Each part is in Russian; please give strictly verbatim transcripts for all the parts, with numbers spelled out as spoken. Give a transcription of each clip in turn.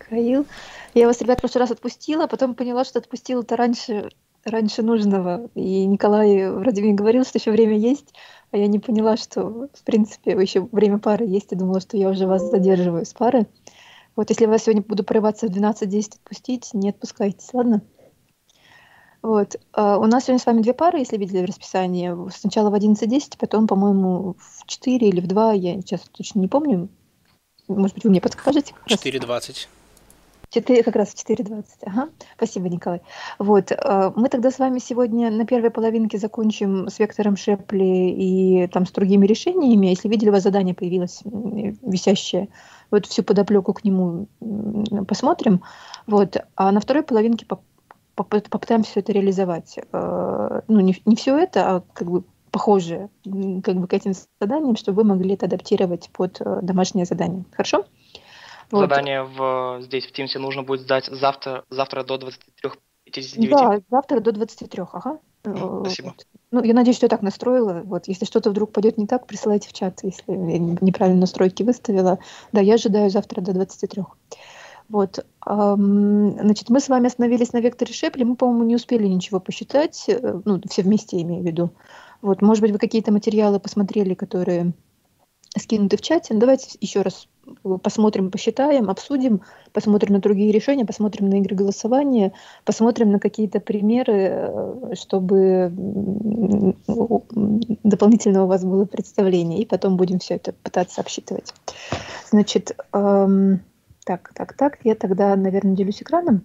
Михаил. Я вас, ребят, в прошлый раз отпустила, потом поняла, что отпустила-то раньше, раньше нужного. И Николай вроде мне говорил, что еще время есть, а я не поняла, что, в принципе, еще время пары есть. Я думала, что я уже вас задерживаю с пары. Вот если я вас сегодня буду порываться в двенадцать десять отпустить, не отпускайтесь, ладно? Вот. А у нас сегодня с вами две пары, если видели в расписании. Сначала в одиннадцать десять, потом, по-моему, в четыре или в два, я сейчас точно не помню. Может быть, вы мне подскажете? Как раз? четыре двадцать. четыре, как раз в четыре двадцать. Ага. Спасибо, Николай. Вот. э, Мы тогда с вами сегодня на первой половинке закончим с вектором Шепли и там с другими решениями. Если видели, у вас задание появилось м, висящее. Вот всю подоплеку к нему м, посмотрим. Вот. А на второй половинке поп- поп- попытаемся все это реализовать. Э, Ну, не, не все это, а как бы похожее м, как бы к этим заданиям, чтобы вы могли это адаптировать под э, домашнее задание. Хорошо? Вот. Задание в, здесь в Тимсе нужно будет сдать завтра, завтра до двадцати трёх пятидесяти девяти. Да, завтра до двадцати трёх, ага. Э, Спасибо. вот. Ну, я надеюсь, что я так настроила. Вот, если что-то вдруг пойдет не так, присылайте в чат, если я неправильно настройки выставила. Да, я ожидаю завтра до двадцати трёх. Вот. ам, Значит, мы с вами остановились на векторе Шепли. Мы, по-моему, не успели ничего посчитать. э, Ну, все вместе, я имею в виду. Вот, может быть, вы какие-то материалы посмотрели, которые скинуты в чате. Ну, давайте еще раз посмотрим, посчитаем, обсудим, посмотрим на другие решения, посмотрим на игры голосования, посмотрим на какие-то примеры, э, чтобы м, у- м, дополнительно у вас было представление, и потом будем все это пытаться обсчитывать. Значит, эм, так, так, так, я тогда, наверное, делюсь экраном.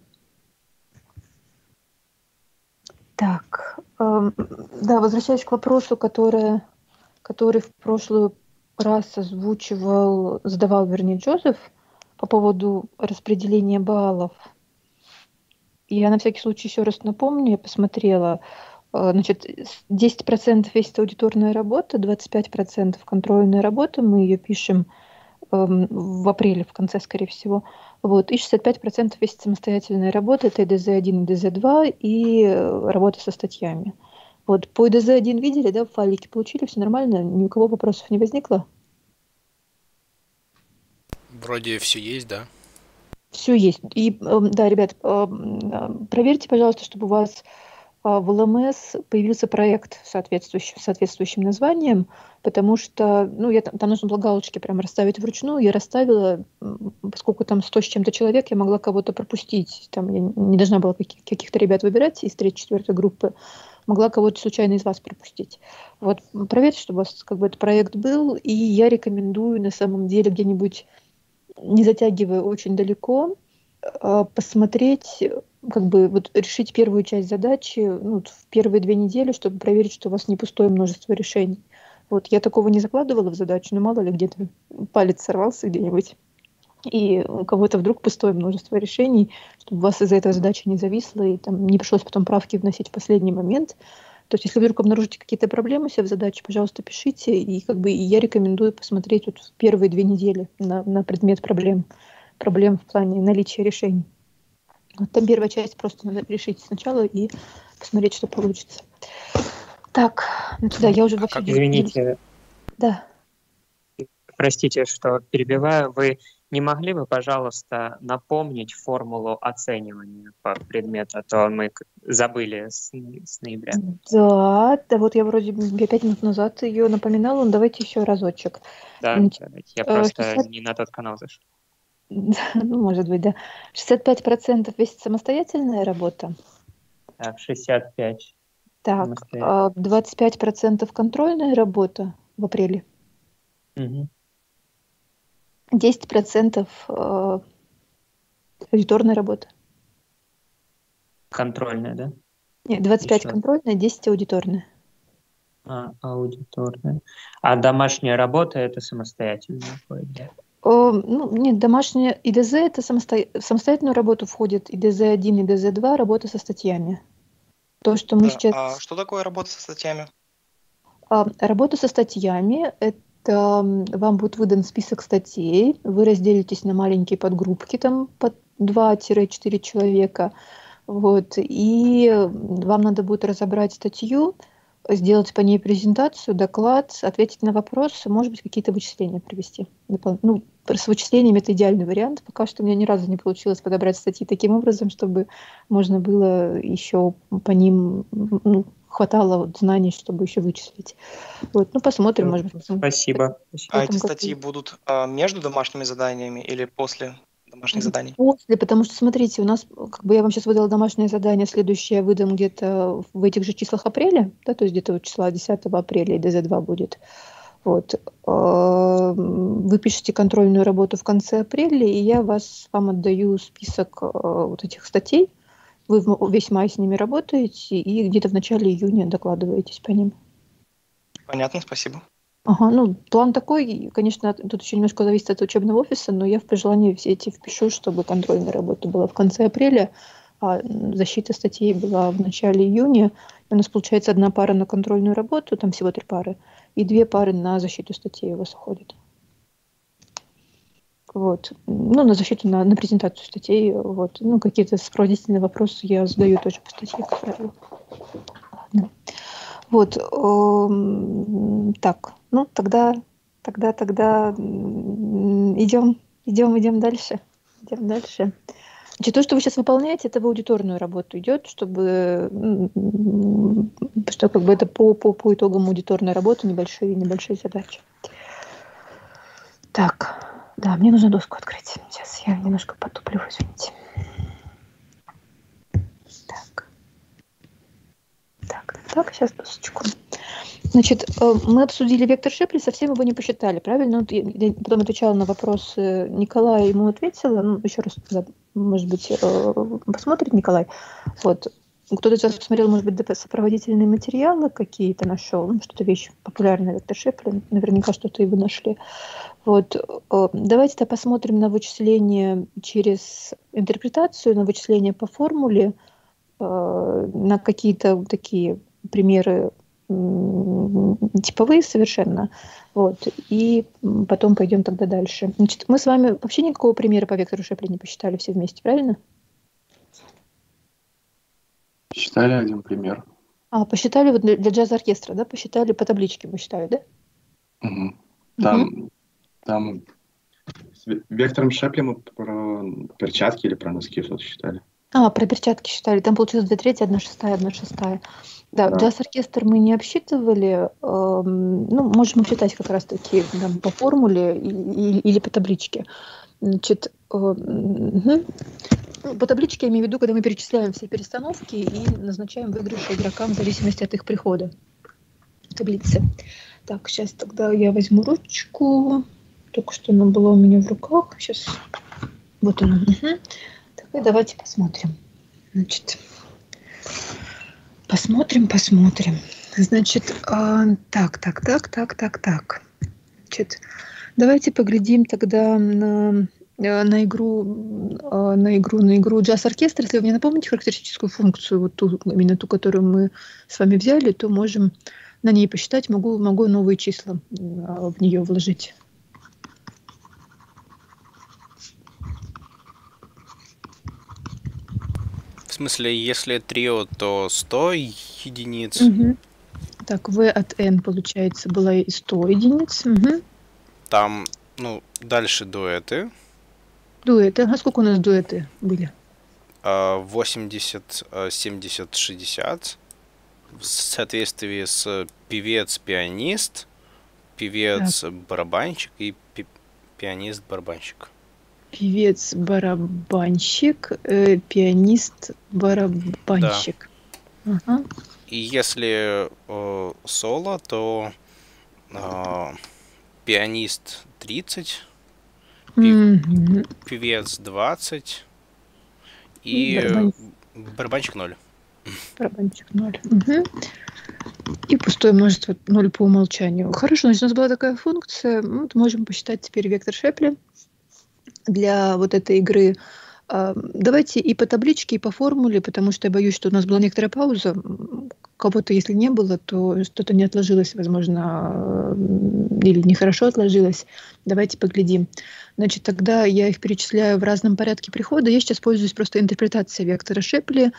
Так, эм, да, возвращаясь к вопросу, который, который в прошлую раз озвучивал, задавал, вернее, Джозеф по поводу распределения баллов. Я на всякий случай еще раз напомню, я посмотрела. Э, Значит, с- десять процентов весит аудиторная работа, двадцать пять процентов контрольная работа, мы ее пишем эм, в апреле, в конце, скорее всего. Вот, и шестьдесят пять процентов весит самостоятельная работа, это и д з один, и д з два, и э, работа со статьями. Вот, по и д з один видели, да, файлики получили, все нормально, ни у кого вопросов не возникло? Вроде все есть, да? Все есть. И эм, да, ребят, эм, э, проверьте, пожалуйста, чтобы у вас а, в эл эм эс появился проект соответствующий, с соответствующим названием, потому что, ну, я там, там нужно было галочки прям расставить вручную, я расставила, м, поскольку там сто с чем-то человек, я могла кого-то пропустить, там я не должна была каких- каких-то ребят выбирать из третьей, четвертой группы, могла кого-то случайно из вас пропустить. Вот, м, проверьте, чтобы у вас как бы этот проект был, и я рекомендую на самом деле где-нибудь, не затягивая очень далеко, а, посмотреть, э, как бы вот решить первую часть задачи, ну, вот в первые две недели, чтобы проверить, что у вас не пустое множество решений. Вот я такого не закладывала в задачу, но мало ли где-то палец сорвался где-нибудь, и у кого-то вдруг пустое множество решений, чтобы у вас из-за этого задача не зависла, и там не пришлось потом правки вносить в последний момент. То есть, если вдруг обнаружите какие-то проблемы у себя в задаче, пожалуйста, пишите, и как бы и я рекомендую посмотреть вот в первые две недели на, на предмет проблем, проблем в плане наличия решений. Вот там первая часть просто надо решить сначала и посмотреть, что получится. Так, ну да, я уже А вообще как? делюсь. Извините, Да. простите, что перебиваю. Вы не могли бы, пожалуйста, напомнить формулу оценивания по предмету, а то мы к- забыли с, с ноября. Да, да, вот я вроде бы пять минут назад ее напоминала, но давайте еще разочек. Да, Значит, давайте. Я э, просто шестьдесят, не на тот канал зашел. ну, может быть, да. шестьдесят пять процентов весит самостоятельная работа. Так, шестьдесят пять. Так, Самостоятельно. а двадцать пять процентов контрольная работа в апреле. Мгм. десять процентов э, аудиторная работа. Контрольная, да? Нет, двадцать пять Еще. контрольная, десять аудиторная. А, аудиторная. А домашняя работа это самостоятельно уходит, да? О, ну, нет, домашняя и д з это самосто... в самостоятельную работу входит и д з один, и д з два, работа со статьями. То, что мы Да. сейчас... А что такое работа со статьями? А, работа со статьями — это м, вам будет выдан список статей, вы разделитесь на маленькие подгруппки, там по два-четыре человека, вот, и м, вам надо будет разобрать статью, сделать по ней презентацию, доклад, ответить на вопросы, может быть, какие-то вычисления провести. Ну, с вычислениями это идеальный вариант. Пока что у меня ни разу не получилось подобрать статьи таким образом, чтобы можно было еще по ним, ну, хватало вот знаний, чтобы еще вычислить. Вот, ну, посмотрим, может быть. Спасибо. А эти статьи будут а, между домашними заданиями или после домашних заданий? После, потому что, смотрите, у нас, как бы я вам сейчас выдала домашнее задание, следующее я выдам где-то в этих же числах апреля, да, то есть где-то вот числа десятого апреля и дэ зэ два будет. Вот. Вы пишете контрольную работу в конце апреля, и я вас, вам отдаю список вот этих статей. Вы весь май с ними работаете, и где-то в начале июня докладываетесь по ним. Понятно, спасибо. Ага, ну, план такой, конечно, тут еще немножко зависит от учебного офиса, но я в пожелания все эти впишу, чтобы контрольная работа была в конце апреля, а защита статей была в начале июня. У нас получается одна пара на контрольную работу, там всего три пары, и две пары на защиту статей у вас уходит. Вот. Ну, на защиту, на, на презентацию статей. Вот. Ну, какие-то сопроводительные вопросы я задаю тоже по статье, как правило. Ладно. Вот, э, так, ну тогда, тогда, тогда идем, идем, идем дальше, идем дальше. Значит, то, что вы сейчас выполняете, это в аудиторную работу идет, чтобы, что как бы это по, по, по итогам аудиторной работы небольшие, небольшие задачи. Так, да, мне нужно доску открыть. Сейчас я немножко потуплю, извините. Так. Так, так, сейчас досочку. Значит, мы обсудили вектор Шепли, совсем его не посчитали, правильно? Я потом отвечала на вопросы Николая, ему ответила. Ну, еще раз, да, может быть, посмотрит Николай. Вот. Кто-то из вас посмотрел, может быть, сопроводительные материалы какие-то нашел, ну, что-то вещь популярная вектор Шепли, наверняка что-то и вы нашли. Вот. Давайте-то посмотрим на вычисление через интерпретацию, на вычисление по формуле, на какие-то такие примеры типовые совершенно. Вот. И потом пойдем тогда дальше. Значит, мы с вами вообще никакого примера по вектору Шепли не посчитали все вместе, правильно? Посчитали один пример. А, посчитали вот для, для джаз-оркестра, да? Посчитали по табличке, мы считали, да? Угу. Там, угу. там с вектором Шепли мы про перчатки или про носки что-то считали. А, про перчатки считали. Там получилось две трети, одна шестая, одна шестая. Да, да. Джаз-оркестр мы не обсчитывали. Эм, ну, можем обсчитать как раз-таки там, по формуле и, и, или по табличке. Значит, э, угу. По табличке я имею в виду, когда мы перечисляем все перестановки и назначаем выигрыши игрокам в зависимости от их прихода в таблице. Так, сейчас тогда я возьму ручку. Только что она была у меня в руках. Сейчас. Вот она. Угу. И давайте посмотрим. Значит, посмотрим, посмотрим. Значит, э, так, так, так, так, так, так. Значит, давайте поглядим тогда на, на игру, на игру, на игру джаз-оркестр. Если вы мне напомните характеристическую функцию, вот ту, именно ту, которую мы с вами взяли, то можем на ней посчитать. Могу, могу новые числа в нее вложить. В смысле, если трио, то сто единиц. Угу. Так, V от N, получается, была и сто единиц. Угу. Там, ну, дальше дуэты. Дуэты. А сколько у нас дуэты были? восемьдесят, семьдесят, шестьдесят. В соответствии с певец-пианист, певец-барабанщик и пи- пианист-барабанщик. Певец-барабанщик, э, пианист-барабанщик. Да. Ага. И если э, соло, то э, пианист тридцать, пи- Mm-hmm. певец двадцать и Барабан... барабанщик ноль. Барабанщик ноль. Угу. И пустое множество ноль по умолчанию. Хорошо, значит, у нас была такая функция. Вот можем посчитать теперь вектор Шепли для вот этой игры. Давайте и по табличке, и по формуле, потому что я боюсь, что у нас была некоторая пауза. Кого-то, если не было, то что-то не отложилось, возможно, или нехорошо отложилось. Давайте поглядим. Значит, тогда я их перечисляю в разном порядке прихода. Я сейчас пользуюсь просто интерпретацией вектора Шепли.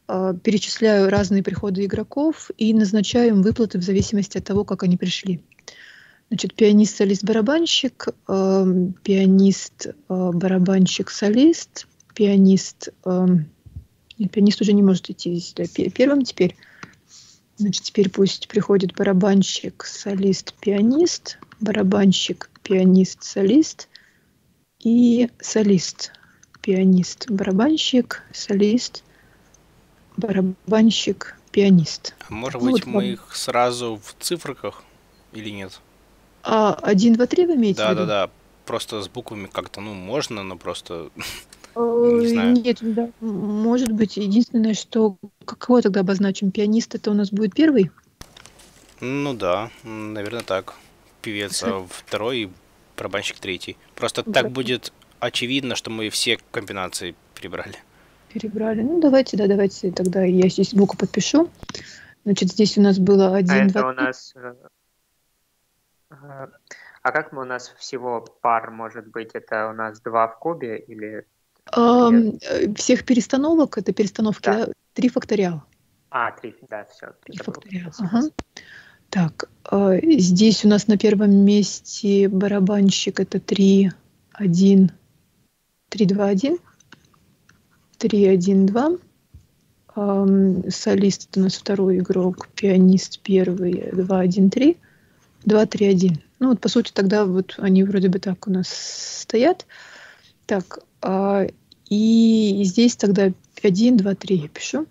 э, перечисляю разные приходы игроков и назначаю им выплаты в зависимости от того, как они пришли. Значит, пианист, солист, барабанщик, э, пианист, э, барабанщик, солист, пианист, э, нет, пианист уже не может идти здесь, да, первым теперь. Значит, теперь пусть приходит барабанщик, солист, пианист, барабанщик, пианист, солист и солист, пианист, барабанщик, солист, барабанщик, пианист. А может Ну, быть, вот мы вам. их сразу в цифрах или нет? А один, два, три вы имеете в виду? Да-да-да, просто с буквами как-то, ну, можно, но просто Э, не знаю. Нет, да, м, может быть, единственное, что какого тогда обозначим? Пианист это у нас будет первый? Ну да, м, наверное, так. Певец Со- а, второй и барабанщик третий. Просто так бра- будет очевидно, что мы все комбинации перебрали. Перебрали. Ну, давайте, да, давайте тогда я здесь букву подпишу. Значит, здесь у нас было А один, это два, у три. нас... э, э, А как мы у нас всего пар может быть? Это у нас два в кубе или... Ам, или... э, Всех перестановок, это перестановки, Да. да, три факториал. А, три, да, все. Три факториал, ага. Так, э, здесь у нас на первом месте барабанщик это три, один, три, два, один, три, один, два. Ам, солист это у нас второй игрок, пианист первый, два, один, три, два, три, один. Ну вот по сути тогда вот они вроде бы так у нас стоят. Так, а, и здесь тогда один, два, три я пишу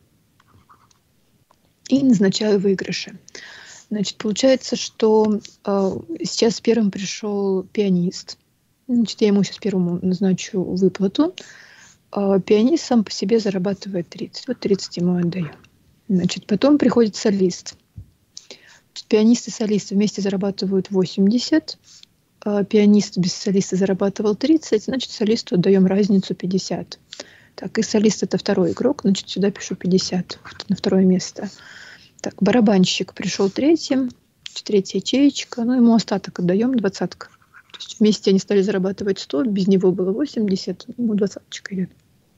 и назначаю выигрыши. Значит, получается, что а, сейчас первым пришел пианист. Значит, я ему сейчас первому назначу выплату. А, пианист сам по себе зарабатывает тридцать. Вот тридцать ему отдаю. Значит, потом приходит солист. Значит, пианист и солист вместе зарабатывают восемьдесят. А, пианист без солиста зарабатывал тридцать. Значит, солисту отдаем разницу пятьдесят. Так, и солист это второй игрок. Значит, сюда пишу пятьдесят на второе место. Так, барабанщик пришел третьим. Третья ячеечка. Ну, ему остаток отдаем, двадцатка. То есть вместе они стали зарабатывать сто, без него было восемьдесят, ему двадцаточка идет.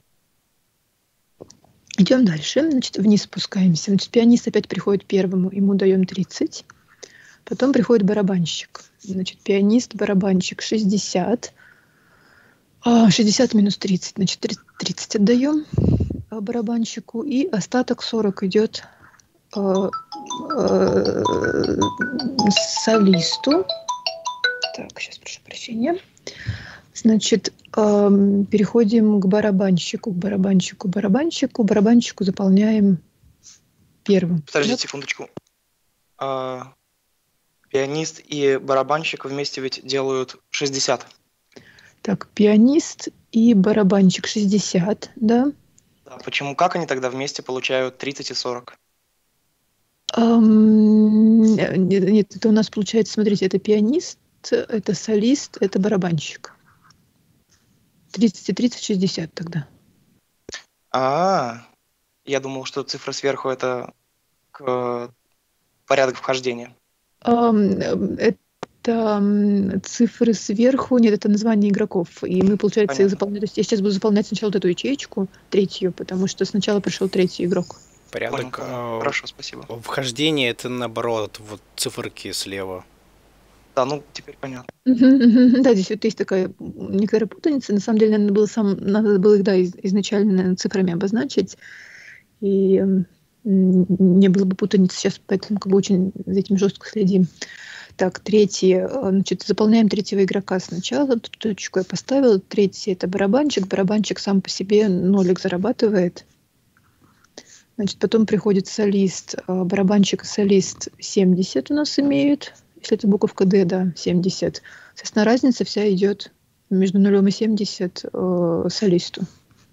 Идем дальше, значит, вниз спускаемся. Значит, пианист опять приходит первому, ему даем тридцать. Потом приходит барабанщик. Значит, пианист, барабанщик шестьдесят. А, шестьдесят минус тридцать, значит, тридцать отдаем барабанщику. И остаток сорок идет а, а, солисту. Так, сейчас прошу прощения. Значит, эм, переходим к барабанщику, к барабанщику, барабанщику. Барабанщику заполняем первым. Подождите Да? секундочку. А, пианист и барабанщик вместе ведь делают шестьдесят. Так, пианист и барабанщик шестьдесят, да? Да, почему? Как они тогда вместе получают тридцать и сорок? Эм, нет, нет, это у нас получается, смотрите, это пианист, это солист, это барабанщик. тридцать и тридцать, шестьдесят тогда. А, я думал, что цифра сверху это к порядок вхождения. Эм, Это м, цифры сверху, нет, это название игроков. И мы, получается, Понятно. их заполняем. То есть я сейчас буду заполнять сначала вот эту ячеечку, третью, потому что сначала пришел третий игрок. Понял, Порядок понял. а, Хорошо, спасибо. вхождения это наоборот, вот циферки слева. Да, ну теперь понятно. Мгм, мгм. Да, здесь вот есть такая некоторая путаница. На самом деле, надо было, сам, надо было их, да, из- изначально, наверное, цифрами обозначить. И м, не было бы путаницы сейчас, поэтому как бы очень за этим жестко следим. Так, третий, э, значит, заполняем третьего игрока сначала. Тут точку я поставила. Третий это барабанщик. Барабанщик сам по себе нолик зарабатывает. Значит, потом приходит солист. э, Барабанщик и солист семьдесят у нас имеют. Если это буковка D, да, семьдесят. Соответственно, разница вся идет между нулем и семьдесят э, солисту.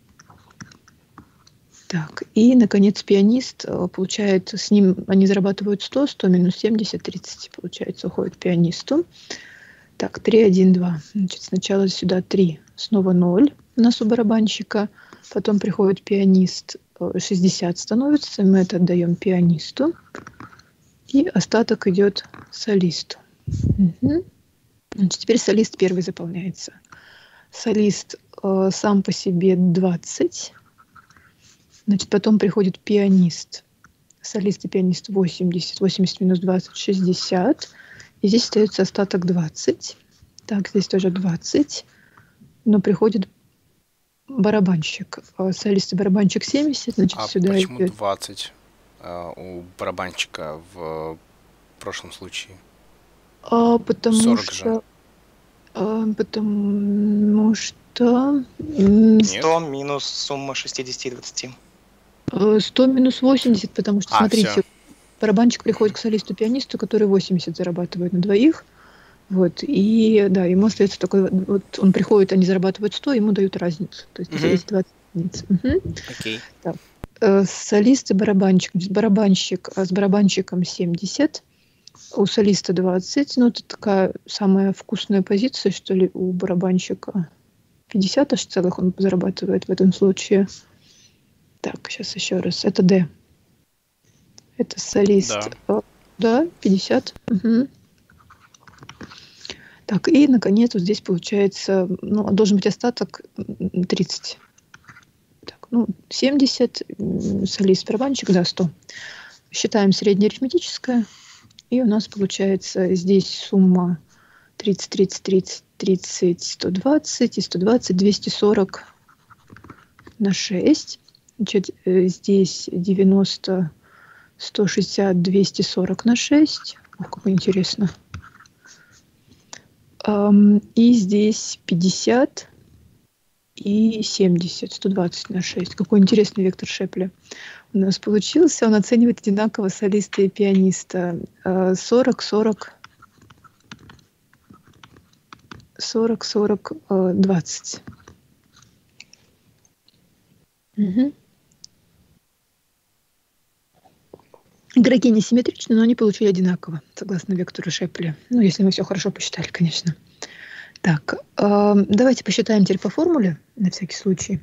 Так, и, наконец, пианист э, получает, с ним они зарабатывают сто, сто минус семьдесят, тридцать, получается, уходит пианисту. Так, три, один, два. Значит, сначала сюда три, снова ноль у нас у барабанщика. Потом приходит пианист, э, шестьдесят становится, мы это отдаем пианисту. И остаток идет солисту. Мгм. Значит, теперь солист первый заполняется. Солист э, сам по себе двадцать. Значит, потом приходит пианист. Солист и пианист восемьдесят. восемьдесят минус двадцать, шестьдесят. И здесь остается остаток двадцать. Так, здесь тоже двадцать. Но приходит барабанщик. Солист и барабанщик семьдесят. Значит, А сюда почему идет... двадцать а, у барабанщика в прошлом случае? А, потому сорок что... же. А, потому что... Нет? сто минус сумма шестьдесят и двадцать. сто минус восемьдесят, потому что, А, смотрите, всё. барабанщик приходит к солисту-пианисту, который восемьдесят зарабатывает на двоих. Вот, и да, ему остается такой, вот он приходит, они зарабатывают сто, ему дают разницу. То есть Мгм. здесь двадцать единиц. Мгм. Окей. Э, Солист и барабанщик. Здесь барабанщик, а с барабанщиком семьдесят, у солиста двадцать. Ну, это такая самая вкусная позиция, что ли, у барабанщика. пятьдесят аж целых он зарабатывает в этом случае. Так, сейчас еще раз. Это D. Это солист. Да. Э, Да, пятьдесят. Мгм. Так, и, наконец, вот здесь получается, ну, должен быть остаток м, тридцать. Так, ну, семьдесят, м, солист, барабанщик, да, сто. Считаем среднеарифметическое, и у нас получается здесь сумма тридцать, тридцать, тридцать, тридцать, сто двадцать и сто двадцать, двести сорок на шесть. Значит, э, здесь девяносто, сто шестьдесят, двести сорок на шесть. Ох, как интересно. Ам, И здесь пятьдесят и семьдесят, сто двадцать на шесть. Какой интересный вектор Шепля у нас получился. Он оценивает одинаково солиста и пианиста. А, сорок, сорок, сорок, сорок, а, двадцать. Мгм. Игроки несимметричны, но они получили одинаково, согласно вектору Шепля. Ну, если мы все хорошо посчитали, конечно. Так, а, давайте посчитаем теперь по формуле, на всякий случай.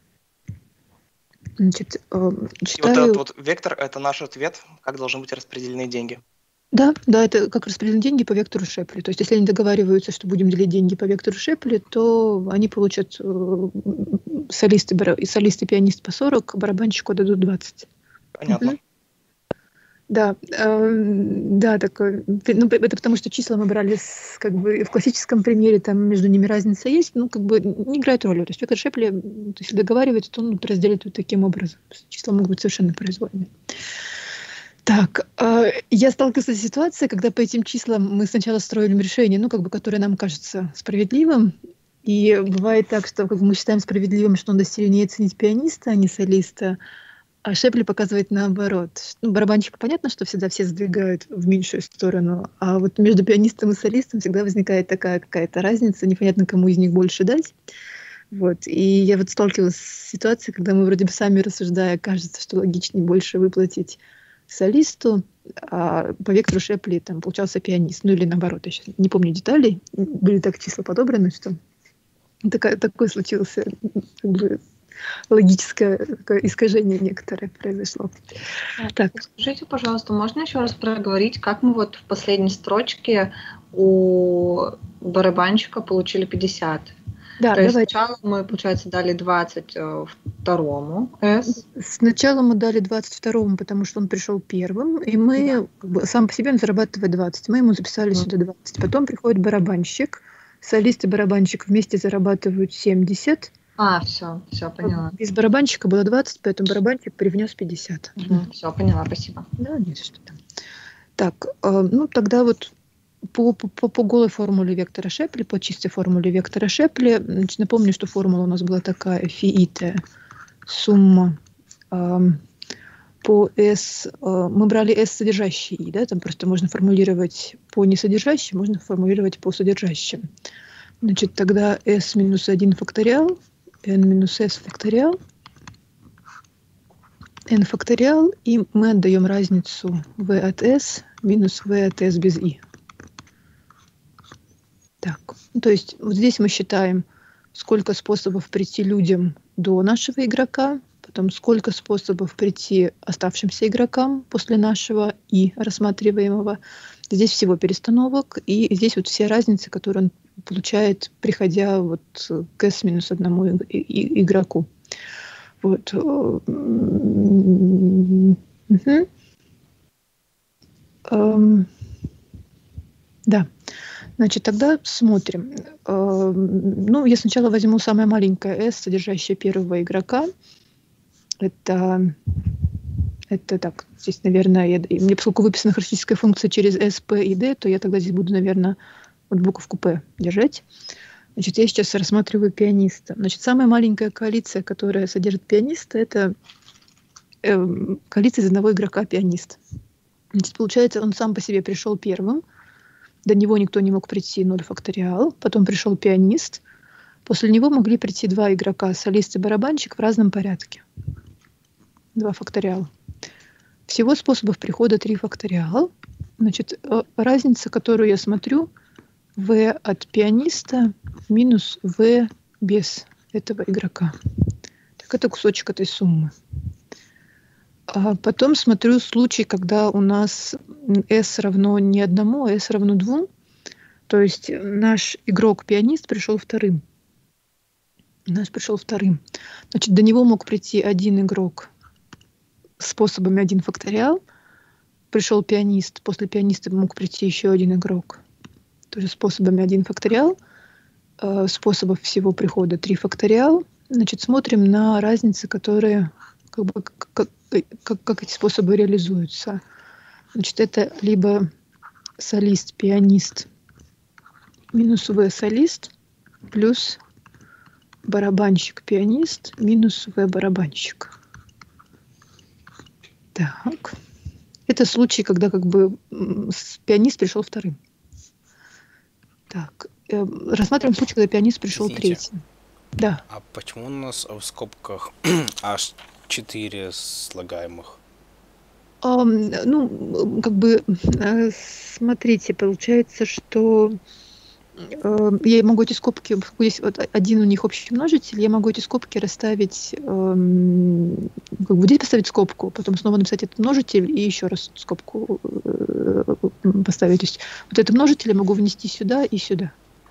Значит, а, И вот читаю... этот вот вектор — это наш ответ, как должны быть распределены деньги. Да, да, это как распределены деньги по вектору Шепля. То есть, если они договариваются, что будем делить деньги по вектору Шепля, то они получат э, солист и, бара- и солист и пианист по сорок, барабанщику дадут двадцать. Понятно. Мгм. Да, э, да, такой, ну, это потому что числа мы брали с, как бы в классическом примере, там между ними разница есть, ну, как бы не играет роли. То есть вектор Шепля, м, если договаривается, то он разделит вот таким образом. Числа могут быть совершенно произвольные. Так, э, я сталкивалась с ситуацией, когда по этим числам мы сначала строим решение, ну, как бы, которое нам кажется справедливым. И бывает так, что как бы, мы считаем справедливым, что надо сильнее ценить пианиста, а не солиста. А Шепли показывает наоборот. Ну, барабанщика понятно, что всегда все сдвигают в меньшую сторону, а вот между пианистом и солистом всегда возникает такая какая-то разница, непонятно, кому из них больше дать. Вот. И я вот сталкивалась с ситуацией, когда мы вроде бы сами рассуждая, кажется, что логичнее больше выплатить солисту, а по вектору Шепли там получался пианист. Ну или наоборот, я сейчас не помню деталей. Были так числа подобраны, что такая, такое случилось как бы логическое такое искажение некоторое произошло. Так. Скажите, пожалуйста, можно еще раз проговорить, как мы вот в последней строчке у барабанщика получили пятьдесят? Да, То есть давай. сначала мы, получается, дали двадцать второму S. Сначала мы дали двадцать второму, потому что он пришел первым, и мы, Да. как бы, сам по себе он зарабатывает двадцать. Мы ему записали Мгм. сюда двадцать. Потом приходит барабанщик. Солист и барабанщик вместе зарабатывают семьдесят. А, все, все, поняла. Без барабанщика было двадцать, поэтому барабанщик привнес пятьдесят. Все, поняла, спасибо. Да, нет, что там. Так, э, ну тогда вот по, по, по голой формуле вектора Шепли, по чистой формуле вектора Шепли, значит, напомню, что формула у нас была такая: фи и t, сумма э, по S, э, мы брали S содержащий i, да, там просто можно формулировать по несодержащим, можно формулировать по содержащим. Значит, тогда S минус один факториал, n минус s факториал, n факториал, и мы отдаем разницу v от s минус v от s без i. Так, ну, то есть вот здесь мы считаем, сколько способов прийти людям до нашего игрока, потом сколько способов прийти оставшимся игрокам после нашего и рассматриваемого. Здесь всего перестановок, и здесь вот все разницы, которые он получает, приходя вот к s минус одному игроку. Вот. Угу. Эм, да. Значит, тогда смотрим. Ну, я сначала возьму самое маленькое S, содержащее первого игрока. Это, это так, здесь, наверное, я, мне поскольку выписана характеристическая функция через S, P и D, то я тогда здесь буду, наверное, вот буковку P держать. Значит, я сейчас рассматриваю пианиста. Значит, самая маленькая коалиция, которая содержит пианиста, это э, коалиция из одного игрока пианист. Значит, получается, он сам по себе пришел первым. До него никто не мог прийти, ноль факториал. Потом пришел пианист. После него могли прийти два игрока, солист и барабанщик, в разном порядке. Два факториала. Всего способов прихода три факториал. Значит, разница, которую я смотрю, V от пианиста минус V без этого игрока. Так, это кусочек этой суммы. А потом смотрю случай, когда у нас S равно не одному, а S равно двум. То есть наш игрок-пианист пришел вторым. Наш пришел вторым. Значит, до него мог прийти один игрок способами один факториал. Пришел пианист. После пианиста мог прийти еще один игрок. Тоже способами один факториал. Способов всего прихода три факториал. Значит, смотрим на разницы, которые... Как, бы, как, как, как эти способы реализуются. Значит, это либо солист, пианист минус V солист плюс барабанщик, пианист минус V барабанщик. Так. Это случай, когда как бы пианист пришел вторым. Так. Рассматриваем случай, когда пианист пришел Извините. третьим. Да. А почему у нас в скобках аж четыре слагаемых? Um, ну, как бы, смотрите, получается, что uh, я могу эти скобки, здесь вот один у них общий множитель, я могу эти скобки расставить, um, как бы здесь поставить скобку, потом снова написать этот множитель и еще раз скобку uh, поставить. То есть вот этот множитель я могу внести сюда и сюда.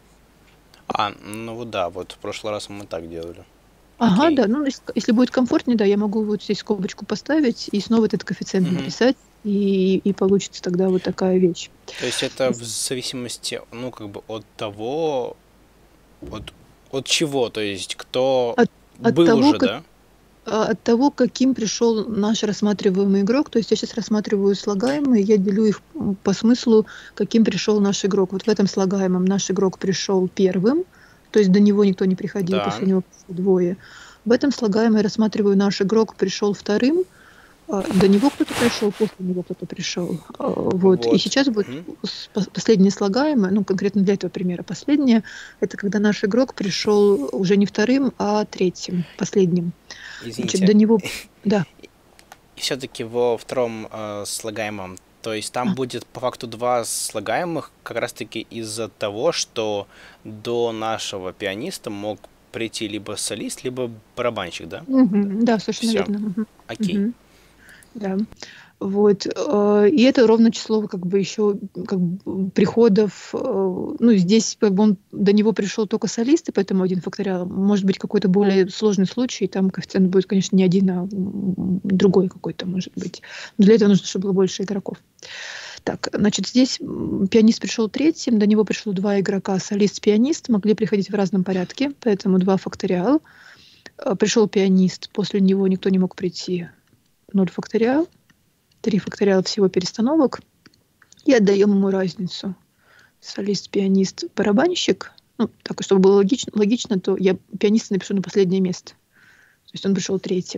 А, ну вот да, вот в прошлый раз мы так делали. Ага, Окей. да, ну если, если будет комфортнее, да, я могу вот здесь скобочку поставить и снова этот коэффициент Мгм. написать, и, и получится тогда вот такая вещь. То есть это в зависимости, ну, как бы от того, от, от чего, то есть кто От- от был того, уже, как- да? А, От того, каким пришел наш рассматриваемый игрок, то есть я сейчас рассматриваю слагаемые, я делю их м, по смыслу, каким пришел наш игрок. Вот в этом слагаемом наш игрок пришел первым, то есть до него никто не приходил, Да. после него пришло двое. В этом слагаемом я рассматриваю наш игрок пришел вторым, а, до него кто-то пришел, после него кто-то пришел. А, Вот. И Вот. сейчас будет Мгм. с- пос- последнее слагаемое, ну конкретно для этого примера последнее, это когда наш игрок пришел уже не вторым, а третьим, последним. Значит, Извините. до него, да. И все-таки во втором э, слагаемом, то есть там А. будет по факту два слагаемых как раз-таки из-за того, что до нашего пианиста мог прийти либо солист, либо барабанщик, да? Мгм. Да, совершенно Всё. верно. Мгм. Окей. Мгм. Да. Вот. э, И это ровно число как бы еще как бы приходов. э, Ну, здесь как бы он до него пришел только солист, и поэтому один факториал. Может быть, какой-то более сложный случай, там коэффициент будет, конечно, не один, а м, другой какой-то, может быть. Но для этого нужно, чтобы было больше игроков. Так, значит, здесь м, пианист пришел третьим, до него пришло два игрока, солист, пианист, могли приходить в разном порядке, поэтому два факториал. Э, Пришел пианист, после него никто не мог прийти, ноль факториал. Три факториала всего перестановок. И отдаем ему разницу. Солист, пианист, барабанщик. Ну, так, чтобы было логично, логично, то я пианиста напишу на последнее место. То есть он пришел третьим.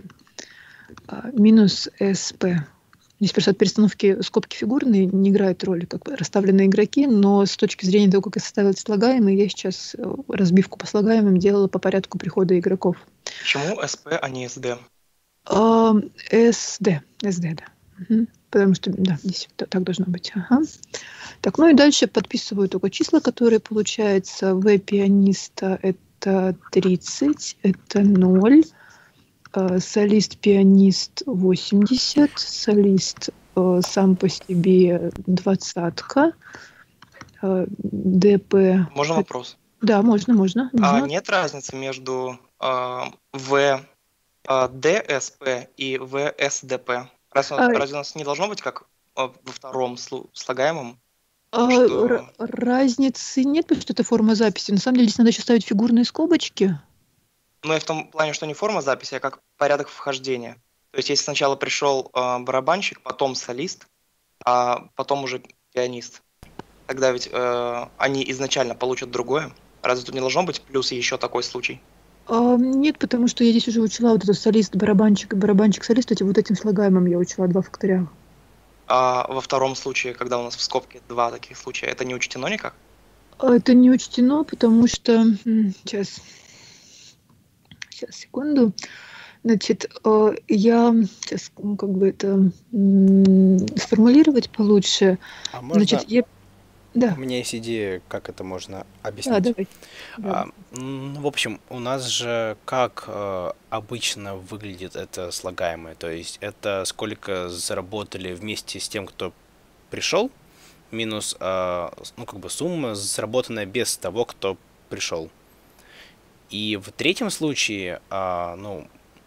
А, Минус СП. Здесь просто от перестановки скобки фигурные не играет роли, как бы расставлены игроки, но с точки зрения того, как я составила слагаемые, я сейчас э, разбивку по слагаемым делала по порядку прихода игроков. Почему СП, а не СД? А, СД. СД, да. Мгм. Потому что, да, здесь т- так должно быть. Ага. Так, ну и дальше подписываю только числа, которые получаются. В пианиста это тридцать, это ноль. Э, Солист, пианист восемьдесят. Солист э, сам по себе двадцатка. Э, ДП... Можно вопрос? Да, можно, можно. А можно. нет разницы между а, В а, Д С П и В С Д П. Раз, А, разве у нас не должно быть как а, во втором слу- слагаемом, а, что... р- разницы нет, потому что это форма записи. На самом деле здесь надо еще ставить фигурные скобочки. Ну, и в том плане, что не форма записи, а как порядок вхождения. То есть, если сначала пришел а, барабанщик, потом солист, а потом уже пианист, тогда ведь э, они изначально получат другое. Разве тут не должно быть плюс еще такой случай? А, нет, потому что я здесь уже учила вот этот солист, барабанщик и барабанщик-солист, эти вот этим слагаемым я учила два факториала. А во втором случае, когда у нас в скобке два таких случая, это не учтено никак? А это не учтено, потому что... м, Сейчас, сейчас, секунду. Значит, э, я сейчас ну, как бы это м, сформулировать получше. А Значит, можно... я... Да, У меня есть идея, как это можно да, объяснить. давай. Да. А, м, ну, в общем, у нас же как э, обычно выглядит это слагаемое, то есть это сколько заработали вместе с тем, кто пришел, минус, э, с- ну, как бы сумма, заработанная без того, кто пришел. И в третьем случае, а, ну,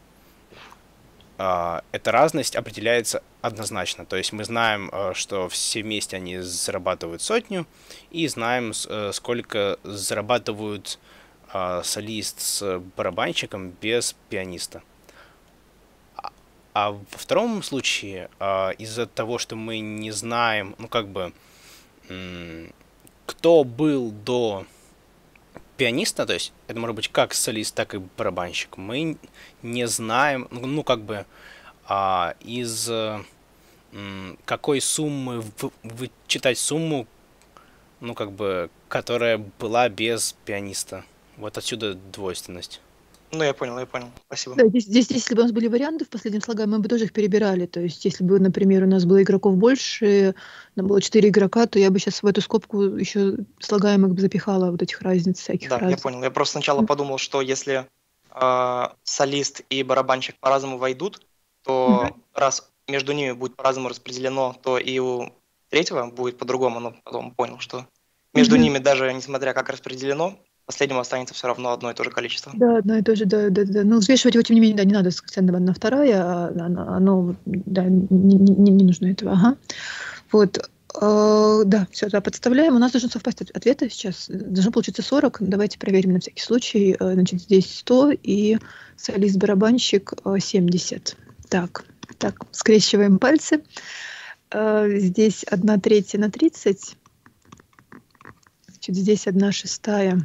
а, эта разность определяется однозначно. То есть мы знаем, э, что все вместе они зарабатывают сотню, и знаем, с- э, сколько зарабатывают а, солист с барабанщиком без пианиста. А а во втором случае, а, из-за того, что мы не знаем, ну как бы, м, кто был до пианиста, то есть это может быть как солист, так и барабанщик, мы не знаем, ну ну, как бы, а, из э, м, какой суммы в- вычитать сумму, ну как бы, которая была без пианиста. Вот отсюда двойственность. Ну, я понял, я понял. Спасибо. Да, здесь, здесь, если бы у нас были варианты в последнем слагаемом, мы бы тоже их перебирали. То есть, если бы, например, у нас было игроков больше, нам было четыре игрока, то я бы сейчас в эту скобку еще слагаемых бы запихала вот этих разниц, всяких Да, я раз. понял. Я просто сначала подумал, что если а, солист и барабанщик по-разному войдут, Мгм. то раз между ними будет по-разному распределено, то и у третьего будет по-другому. Но потом понял, что между Мгм. ними, даже несмотря как распределено, последнему останется все равно одно и то же количество. Да, одно и то же, да, да, да. Ну, взвешивать его, тем не менее, да, не надо сказать одна вторая, а оно, оно, да, не, не- не нужно этого, ага. Вот, э, да, все, да, подставляем. У нас должен совпасть от- ответы сейчас. Должно получиться сорок. Давайте проверим на всякий случай. Э, Значит, здесь сто и солист-барабанщик э, семьдесят. Так, так, скрещиваем пальцы. Э, Здесь одна третья на тридцать. Значит, здесь одна шестая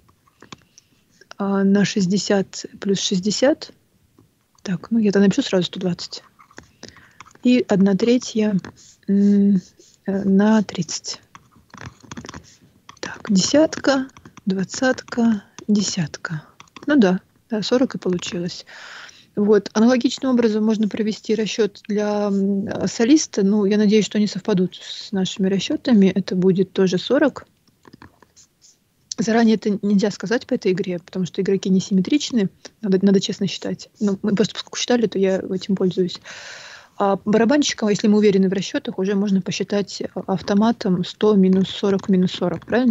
а, на шестьдесят плюс шестьдесят. Так, ну я тогда напишу сразу сто двадцать. И одна третья м, э, на тридцать. Так, десятка, двадцатка, десятка. Ну да, да, сорок и получилось. Вот, аналогичным образом можно провести расчет для м, э, солиста. Ну, я надеюсь, что они совпадут с нашими расчетами. Это будет тоже сорок. Заранее это нельзя сказать по этой игре, потому что игроки не симметричны, надо, надо честно считать. Ну, мы просто поскольку считали, то я этим пользуюсь. А барабанщикам, если мы уверены в расчетах, уже можно посчитать а, автоматом сто минус сорок минус сорок, правильно?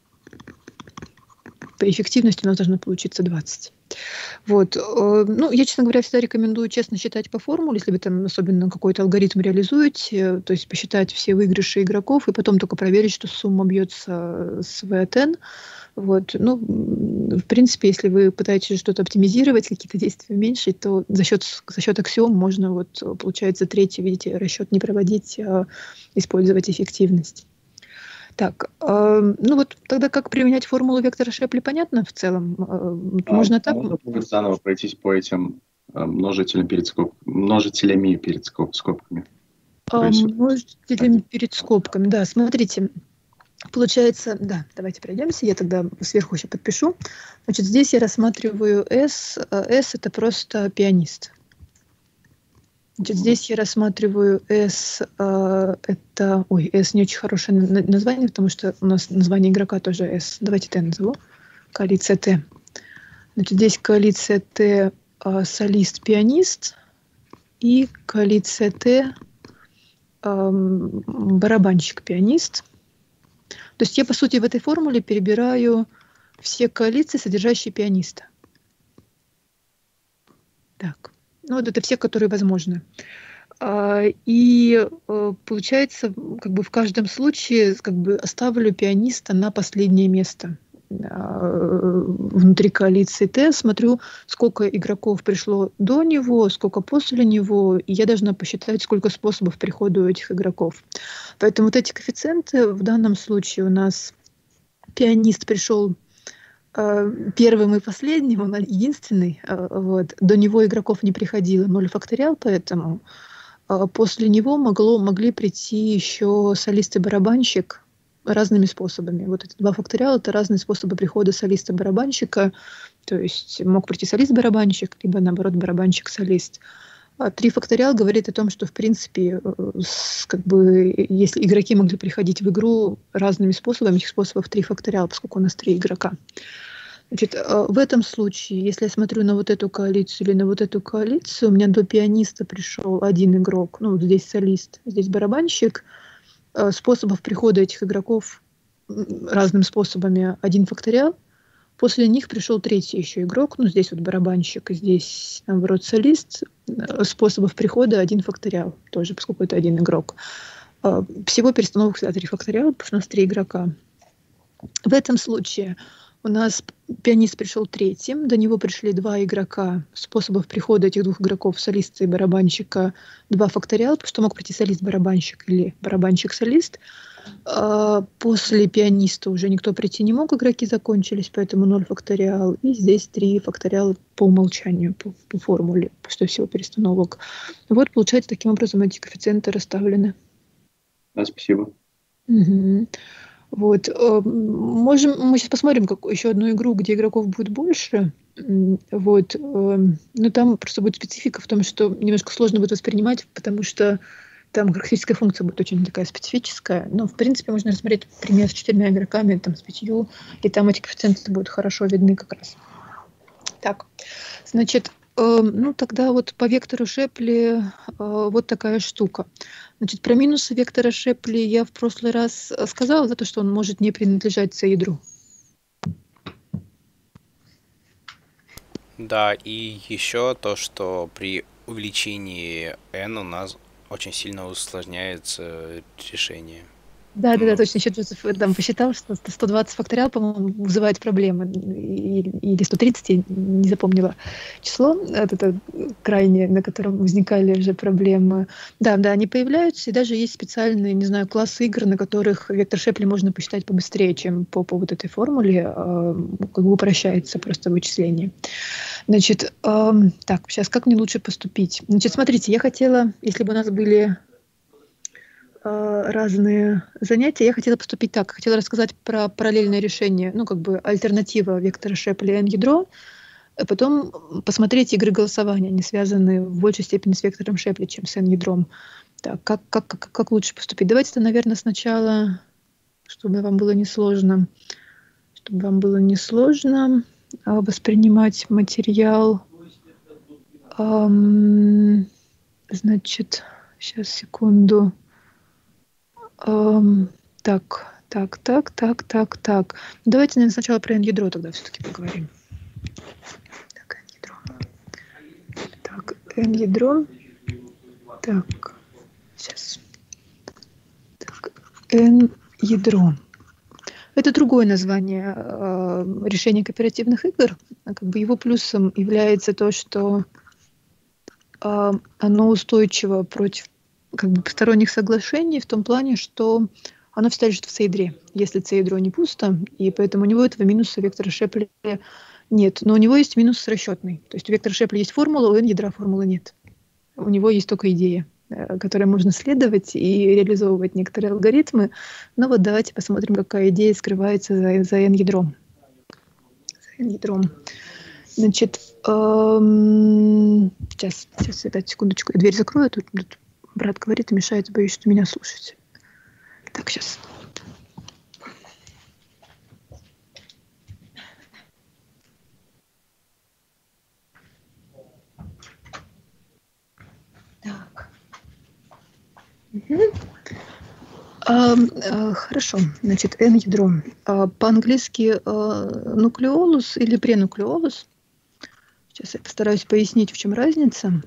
По эффективности у нас должно получиться двадцать. Вот. э, Ну, я, честно говоря, всегда рекомендую честно считать по формуле, если вы там особенно какой-то алгоритм реализуете, то есть посчитать все выигрыши игроков и потом только проверить, что сумма бьется с ви эй эн. Вот. Ну, м, в принципе, если вы пытаетесь что-то оптимизировать, какие-то действия уменьшить, то за счет, за счет аксиом можно, вот, э, получается, третий, видите, расчет не проводить, а использовать эффективность. Так, э, ну вот тогда как применять формулу вектора Шепли, понятно в целом? Э, А Можно так? можно будет заново пройтись по этим э, множителям перед скоб... множителями перед скоб... скобками? То А, есть множителем перед скобками, да, смотрите, получается, да, давайте пройдемся, я тогда сверху еще подпишу. Значит, здесь я рассматриваю S, а S это просто пианист. Значит, здесь я рассматриваю S, а, это, ой, S не очень хорошее на- название, потому что у нас название игрока тоже S. Давайте T назову, коалиция T. Значит, здесь коалиция T, а, солист-пианист и коалиция T, ам, барабанщик-пианист. То есть я, по сути, в этой формуле перебираю все коалиции, содержащие пианиста. Так, ну вот это все, которые возможны. А, И э, получается, как бы в каждом случае как бы оставлю пианиста на последнее место а, внутри коалиции Т, смотрю, сколько игроков пришло до него, сколько после него, и я должна посчитать, сколько способов прихода у этих игроков. Поэтому вот эти коэффициенты в данном случае у нас пианист пришел э, первым и последним, он единственный, э, вот. До него игроков не приходило, ноль факториал, поэтому э, после него могло, могли прийти еще солист и барабанщик разными способами. Вот эти два факториала — это разные способы прихода солиста-барабанщика, то есть мог прийти солист-барабанщик, либо наоборот барабанщик-солист. А три факториал говорит о том, что, в принципе, э, с- как бы, если игроки могли приходить в игру разными способами, этих способов три факториал, поскольку у нас три игрока. Значит, э, в этом случае, если я смотрю на вот эту коалицию или на вот эту коалицию, у меня до пианиста пришел один игрок, ну, вот здесь солист, здесь барабанщик. Э, Способов прихода этих игроков м, разными способами один факториал. После них пришел третий еще игрок, ну, здесь вот барабанщик, и здесь, наоборот, солист. Э, Способов прихода один факториал, тоже, поскольку это один игрок. Э, Всего перестановок всегда три факториала, потому что у нас три игрока. В этом случае у нас пианист пришел третьим, до него пришли два игрока. Способов прихода этих двух игроков, солиста и барабанщика, два факториала, потому что мог прийти солист-барабанщик или барабанщик-солист. А, После пианиста уже никто прийти не мог, игроки закончились, поэтому ноль факториал. И здесь три факториала по умолчанию, по, по формуле, что всего перестановок. Вот, получается, таким образом эти коэффициенты расставлены. Да, спасибо. Мгм. Вот. э, Можем, мы сейчас посмотрим как, еще одну игру, где игроков будет больше. М, Вот. эм, Но там просто будет специфика в том, что немножко сложно будет воспринимать, потому что там характеристическая функция будет очень такая специфическая. Но, в принципе, можно рассмотреть пример с четырьмя игроками, там, с пятью, и там эти коэффициенты будут хорошо видны как раз. Так, значит, э, ну тогда вот по вектору Шепли э, вот такая штука. Значит, про минусы вектора Шепли я в прошлый раз э, сказала, за то, что он может не принадлежать C-ядру. Да, и еще то, что при увеличении n у нас очень сильно усложняется решение. Да, да, да, Ну, точно. Еще Джозеф э, там посчитал, что сто двадцать факториал, по-моему, вызывает проблемы. И- Или сто тридцать, я не запомнила число. Это, это крайнее, на котором возникали уже проблемы. Да, да, они появляются, и даже есть специальные, не знаю, классы игр, на которых вектор Шепли можно посчитать побыстрее, чем по, по вот этой формуле. э, Как бы упрощается просто вычисление. Значит, эм, так, сейчас как мне лучше поступить? Значит, смотрите, я хотела, если бы у нас были э, разные занятия, я хотела поступить так. Хотела рассказать про параллельное решение, ну, как бы альтернатива вектора Шепли n-ядро, а потом посмотреть игры голосования. Они связаны в большей степени с вектором Шепли, чем с n-ядром. Так, как, как, как, как лучше поступить? Давайте-то, наверное, сначала, чтобы вам было несложно, чтобы вам было несложно а, воспринимать материал. Ам, значит, сейчас, секунду. Ам, так, так, так, так, так, так. Давайте, наверное, сначала про n-ядро тогда все-таки поговорим. Так, n-ядро. Так, n-ядро. Так, сейчас. Так, n-ядро. Это другое название э, решения кооперативных игр. А как бы его плюсом является то, что э, оно устойчиво против как бы посторонних соглашений в том плане, что оно всегда лежит в C-ядре, если C-ядро не пусто, и поэтому у него этого минуса вектора Шепли нет. Но у него есть минус расчетный. То есть у вектора Шепли есть формула, у n-ядра формулы нет. У него есть только идея, э, которой можно следовать и реализовывать некоторые алгоритмы. Но вот давайте посмотрим, какая идея скрывается за, за n-ядром. За n-ядром. Значит, эм, сейчас, сейчас, опять секундочку, я дверь закрою, тут, тут брат говорит и мешает, боюсь, что меня слушаете. Так, сейчас. Так. Мгм. А, а, Хорошо, значит, n-ядро. А, По-английски а, нуклеолус или пренуклеолус. Сейчас Сейчас я постараюсь пояснить, в чем разница.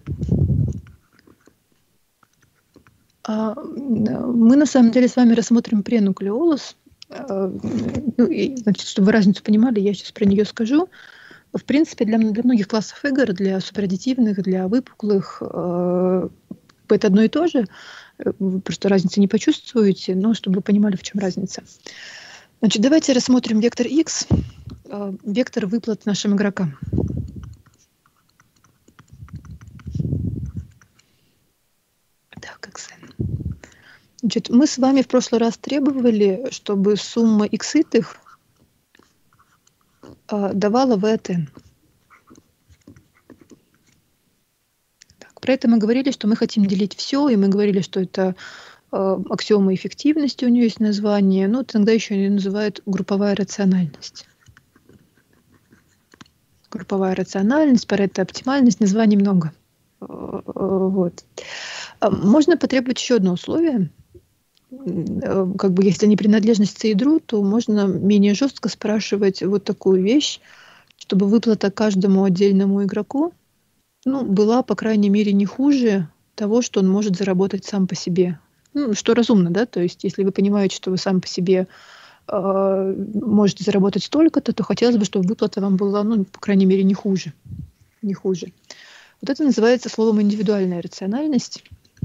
А, мы на самом деле с вами рассмотрим пренуклеолус. А, ну, и, значит, чтобы вы разницу понимали, я сейчас про нее скажу. В принципе, для, для многих классов игр, для супераддитивных, для выпуклых, э, это одно и то же. Вы просто разницы не почувствуете, но чтобы вы понимали, в чем разница. Значит, давайте рассмотрим вектор x, э, вектор выплат нашим игрокам. Так, xn. Значит, мы с вами в прошлый раз требовали, чтобы сумма x-итых э, давала v от n. Так, про это мы говорили, что мы хотим делить все, и мы говорили, что это э, аксиома эффективности, у нее есть название, но иногда еще ее называют групповая рациональность. Групповая рациональность, парето-оптимальность, названий много. Вот. Можно потребовать еще одно условие. Как бы, если не принадлежность к ядру, то можно менее жестко спрашивать вот такую вещь, чтобы выплата каждому отдельному игроку, ну, была, по крайней мере, не хуже того, что он может заработать сам по себе. Ну, что разумно, да? То есть, если вы понимаете, что вы сам по себе э, можете заработать столько-то, то хотелось бы, чтобы выплата вам была, ну, по крайней мере, не хуже. Не хуже. Вот это называется словом индивидуальная рациональность.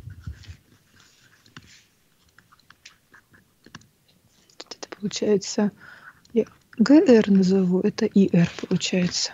Это получается, я джи ар назову, это и ар получается.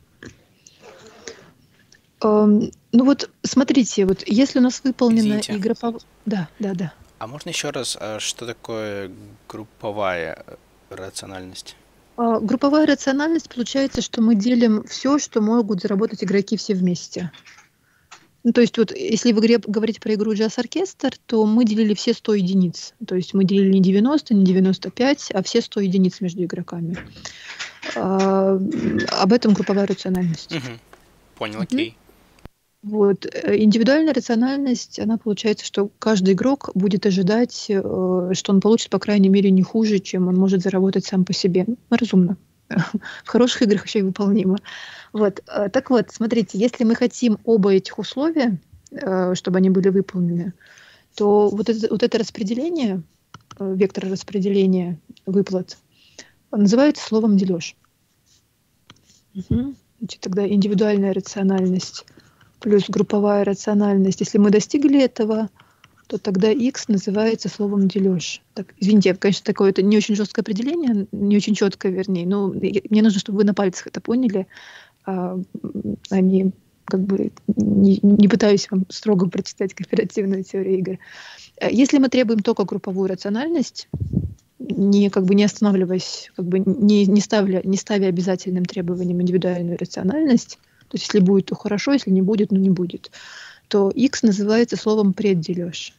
Um, ну вот, смотрите, вот если у нас выполнена Извините. игра по... Да, да, да. А можно еще раз, а что такое групповая рациональность? Uh, групповая рациональность получается, что мы делим все, что могут заработать игроки все вместе. Ну, то есть вот если вы говорите про игру Jazz Orchestra, то мы делили все сто единиц. То есть мы делили не девяносто, не девяносто пять, а все сто единиц между игроками. Uh, об этом групповая рациональность. Угу. Понял, окей. Mm-hmm. Вот. Индивидуальная рациональность, она получается, что каждый игрок будет ожидать, что он получит, по крайней мере, не хуже, чем он может заработать сам по себе. Разумно. В хороших играх еще и выполнимо. Вот. Так вот, смотрите, если мы хотим оба этих условия, чтобы они были выполнены, то вот это, вот это распределение, вектор распределения выплат, называется словом дележ. Угу. Значит, тогда индивидуальная рациональность плюс групповая рациональность. Если мы достигли этого, то тогда x называется словом дележ. Так, извините, конечно, такое это не очень жесткое определение, не очень четкое, вернее, но мне нужно, чтобы вы на пальцах это поняли, а, а не, как бы, не, не пытаюсь вам строго прочитать кооперативную теорию игр. Если мы требуем только групповую рациональность, не, как бы, не останавливаясь, как бы, не, не, ставля, не ставя обязательным требованием индивидуальную рациональность, то есть если будет, то хорошо, если не будет, ну не будет, то x называется словом преддележ.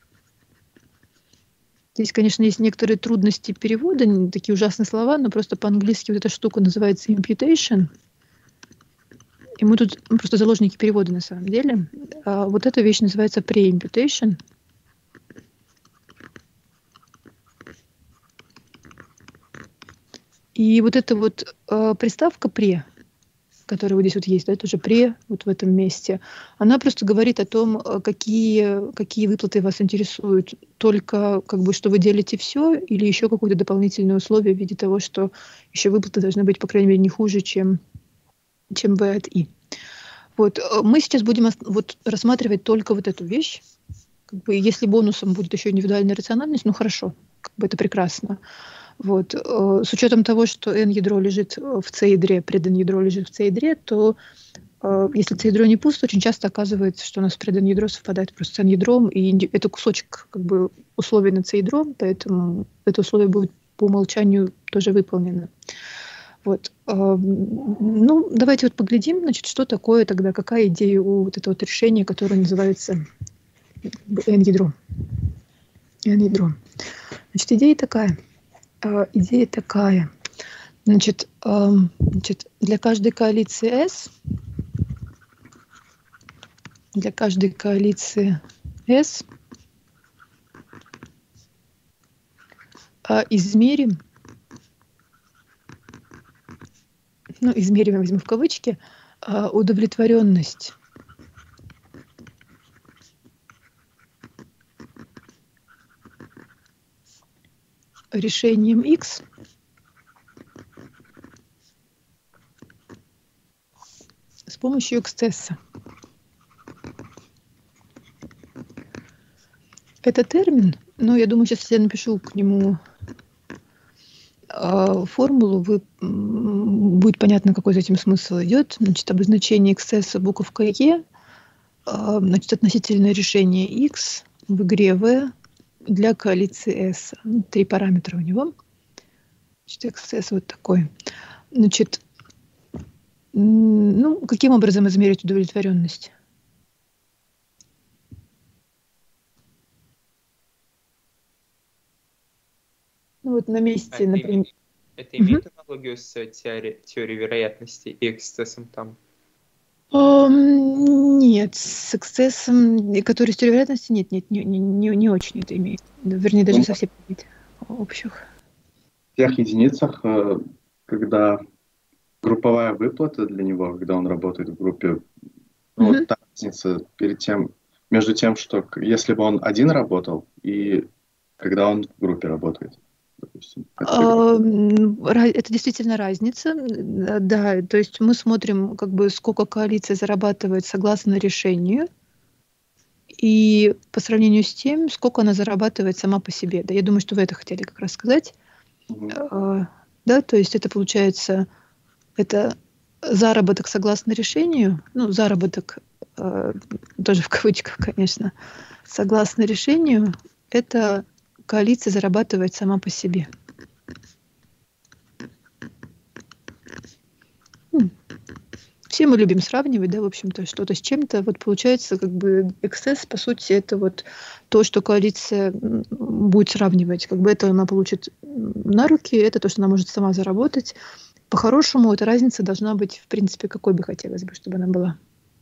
Здесь, конечно, есть некоторые трудности перевода, не такие ужасные слова, но просто по-английски вот эта штука называется imputation. И мы тут мы просто заложники перевода на самом деле. А вот эта вещь называется pre-imputation. И вот эта вот э, приставка pre, которая вот здесь вот есть, да, это уже пре, вот в этом месте, она просто говорит о том, какие, какие выплаты вас интересуют. Только, как бы, что вы делите все, или еще какое-то дополнительное условие в виде того, что еще выплаты должны быть, по крайней мере, не хуже, чем, чем v от i. Вот. Мы сейчас будем вот рассматривать только вот эту вещь. Как бы, если бонусом будет еще индивидуальная рациональность, ну хорошо, как бы это прекрасно. Вот. С учетом того, что n-ядро лежит в c-ядре, пред-n-ядро лежит в c-ядре, то если c-ядро не пусто, очень часто оказывается, что у нас пред-n-ядро совпадает просто с n-ядром, и это кусочек, как бы, условий над c-ядром, поэтому это условие будет по умолчанию тоже выполнено. Вот. Ну, давайте вот поглядим, значит, что такое тогда, какая идея у вот этого вот решения, которое называется n-ядро. n-ядро. Значит, идея такая. Идея такая. Значит, значит, для каждой коалиции S, для каждой коалиции S измерим, ну, измерим, я возьму в кавычки, А, удовлетворенность решением X с помощью эксцесса. Это термин, но я думаю, сейчас если я напишу к нему э, формулу, вы, м, будет понятно, какой за этим смысл идет. Значит, обозначение эксцесса буковка Е, э, значит, относительное решение X в игре V для коалиции S. Ну, три параметра у него. Значит, эксцесс вот такой. Значит, м, ну, каким образом измерить удовлетворенность? Ну, вот на А месте, это, например. име- это Мгм. имеет аналогию с теори- теорией вероятности и эксцессом там? Ам, Нет, с эксцессом, и который с теорией вероятности, нет, нет, не, не, не- не очень это имеет. Да, вернее, даже Ну, совсем нет общих. в тех единицах, э, когда групповая выплата для него, когда он работает в группе, ну, Мгм. вот та разница перед тем, между тем, что к- если бы он один работал и когда он в группе работает, допустим. Это как- Ам, ра- Это действительно разница, м, да, то есть мы смотрим, как бы, сколько коалиция зарабатывает согласно решению, и по сравнению с тем, сколько она зарабатывает сама по себе. Да, я думаю, что вы это хотели как раз сказать. Мгм. А, Да, то есть это получается, это заработок согласно решению, ну, заработок э, тоже в кавычках, конечно, согласно решению, это коалиция зарабатывает сама по себе. М. Все мы любим сравнивать, да, в общем-то, что-то с чем-то. Вот получается, как бы, эксцесс, по сути, это вот то, что коалиция м, будет сравнивать. Как бы это она получит м, на руки, это то, что она может сама заработать. По-хорошему, эта разница должна быть, в принципе, какой бы хотелось бы, чтобы она была.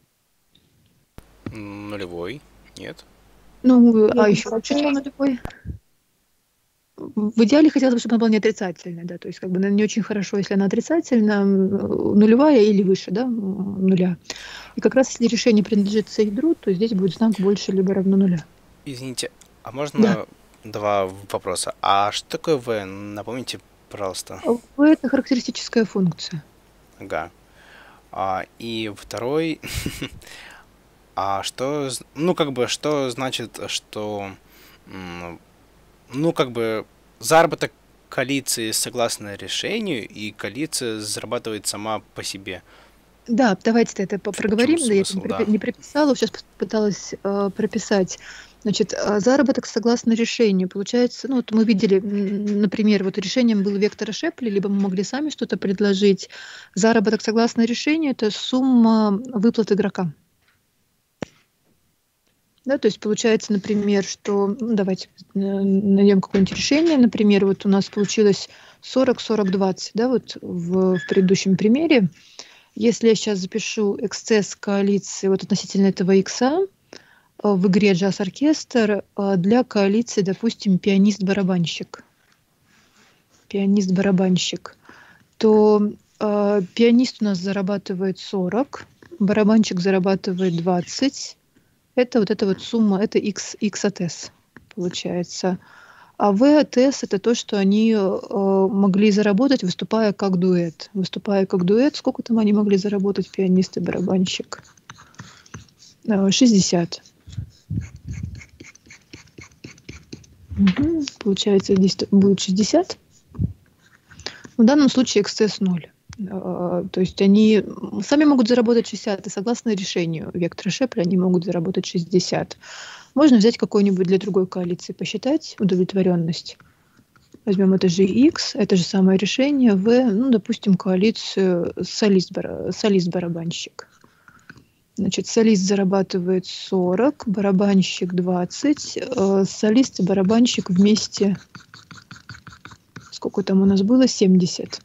М, Нулевой. Нет. Ну, а Не еще лучше, чем обязательно. нулевой. В идеале хотелось бы, чтобы она была не отрицательная, да, то есть как бы наверное, не очень хорошо, если она отрицательная, м, нулевая или выше, да, м, нуля. И как раз если решение принадлежит C ядру, то здесь будет знак больше либо равно нуля. Извините, а Да. можно два вопроса? А что такое V? Напомните, пожалуйста. В это характеристическая функция. Ага. А, и второй, а что, з- ну, как бы, что значит, что, м, ну, как бы, заработок коалиции согласно решению, и коалиция зарабатывает сама по себе. Да, давайте это по- В чем проговорим. Да, я это смысл, не, пропи- да? не прописала, сейчас пыталась э, прописать. Значит, э, заработок согласно решению. Получается, ну вот мы видели, м, например, вот решением был вектор Шепли, либо мы могли сами что-то предложить. Заработок согласно решению – это сумма выплат игрока. Да, то есть получается, например, что, ну, давайте э, найдем какое-нибудь решение. Например, вот у нас получилось сорок сорок двадцать, да, вот в, в предыдущем примере. Если я сейчас запишу эксцесс коалиции вот относительно этого икса э, в игре джаз-оркестр э, для коалиции, допустим, пианист-барабанщик, пианист-барабанщик, то э, пианист у нас зарабатывает сорок, барабанщик зарабатывает двадцать. Это вот эта вот сумма, это x, x от s получается. А v от s это то, что они э, могли заработать, выступая как дуэт. Выступая как дуэт, сколько там они могли заработать, пианист и барабанщик? Э, шестьдесят. Мгм. Получается, здесь будет шестьдесят. В данном случае эксцесс ноль. Э, То есть они сами могут заработать шестьдесят, и согласно решению вектора Шепля они могут заработать шестьдесят. Можно взять какой-нибудь для другой коалиции, посчитать удовлетворенность. Возьмем это же X, это же самое решение, В, ну, допустим, коалицию солист-бара- солист-барабанщик. Значит, солист зарабатывает сорок, барабанщик двадцать, э, солист и барабанщик вместе, сколько там у нас было, семьдесят.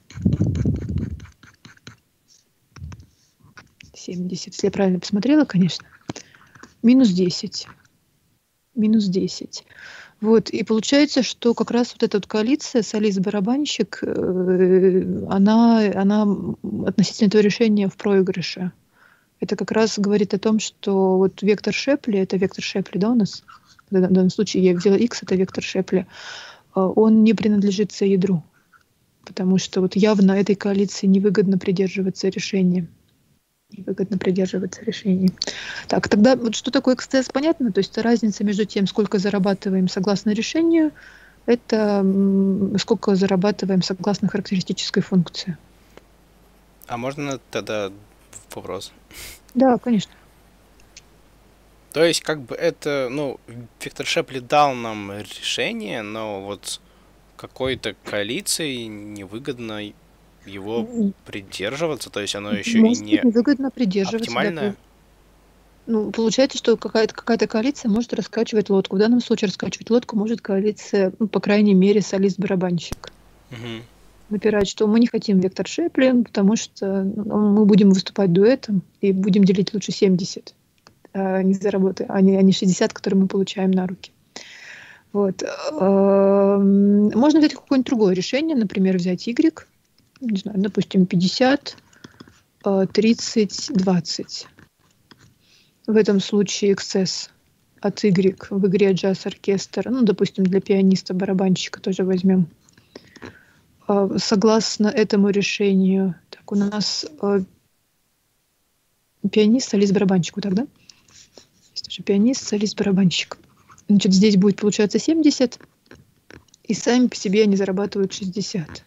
семьдесят, если я правильно посмотрела, конечно. Минус десять. Минус десять. Вот, и получается, что как раз вот эта вот коалиция, солист-барабанщик, э, она, она относительно этого решения в проигрыше. Это как раз говорит о том, что вот вектор Шепли, это вектор Шепли, да, у нас? В данном случае я взяла x, это вектор Шепли. Он не принадлежит C-ядру, потому что вот явно этой коалиции невыгодно придерживаться решения. Невыгодно придерживаться решений. Так, тогда вот что такое эксцесс, понятно? То есть разница между тем, сколько зарабатываем согласно решению, это сколько зарабатываем согласно характеристической функции. А можно тогда вопрос? Да, конечно. То есть, как бы это, ну, вектор Шепли дал нам решение, но вот какой-то коалиции невыгодно его придерживаться, то есть оно еще Может и быть, не невыгодно придерживаться. оптимальное. Да. Ну, получается, что какая-то, какая-то коалиция может раскачивать лодку. В данном случае раскачивать лодку может коалиция, ну, по крайней мере, солист-барабанщик. Угу. Напирать, что мы не хотим вектор Шепли, потому что ну, мы будем выступать дуэтом и будем делить лучше семьдесят, а не заработаем, а не, а не шестьдесят, которые мы получаем на руки. Вот. Можно взять какое-нибудь другое решение, например, взять Y, не знаю, допустим, пятьдесят, тридцать, двадцать. В этом случае эксцесс от Y в игре джаз-оркестр, ну, допустим, для пианиста-барабанщика тоже возьмем. Согласно этому решению, так, у нас э, пианист, солист, барабанщик, вот так, да? Есть уже пианист, солист, барабанщик. Значит, здесь будет получаться семьдесят, и сами по себе они зарабатывают шестьдесят.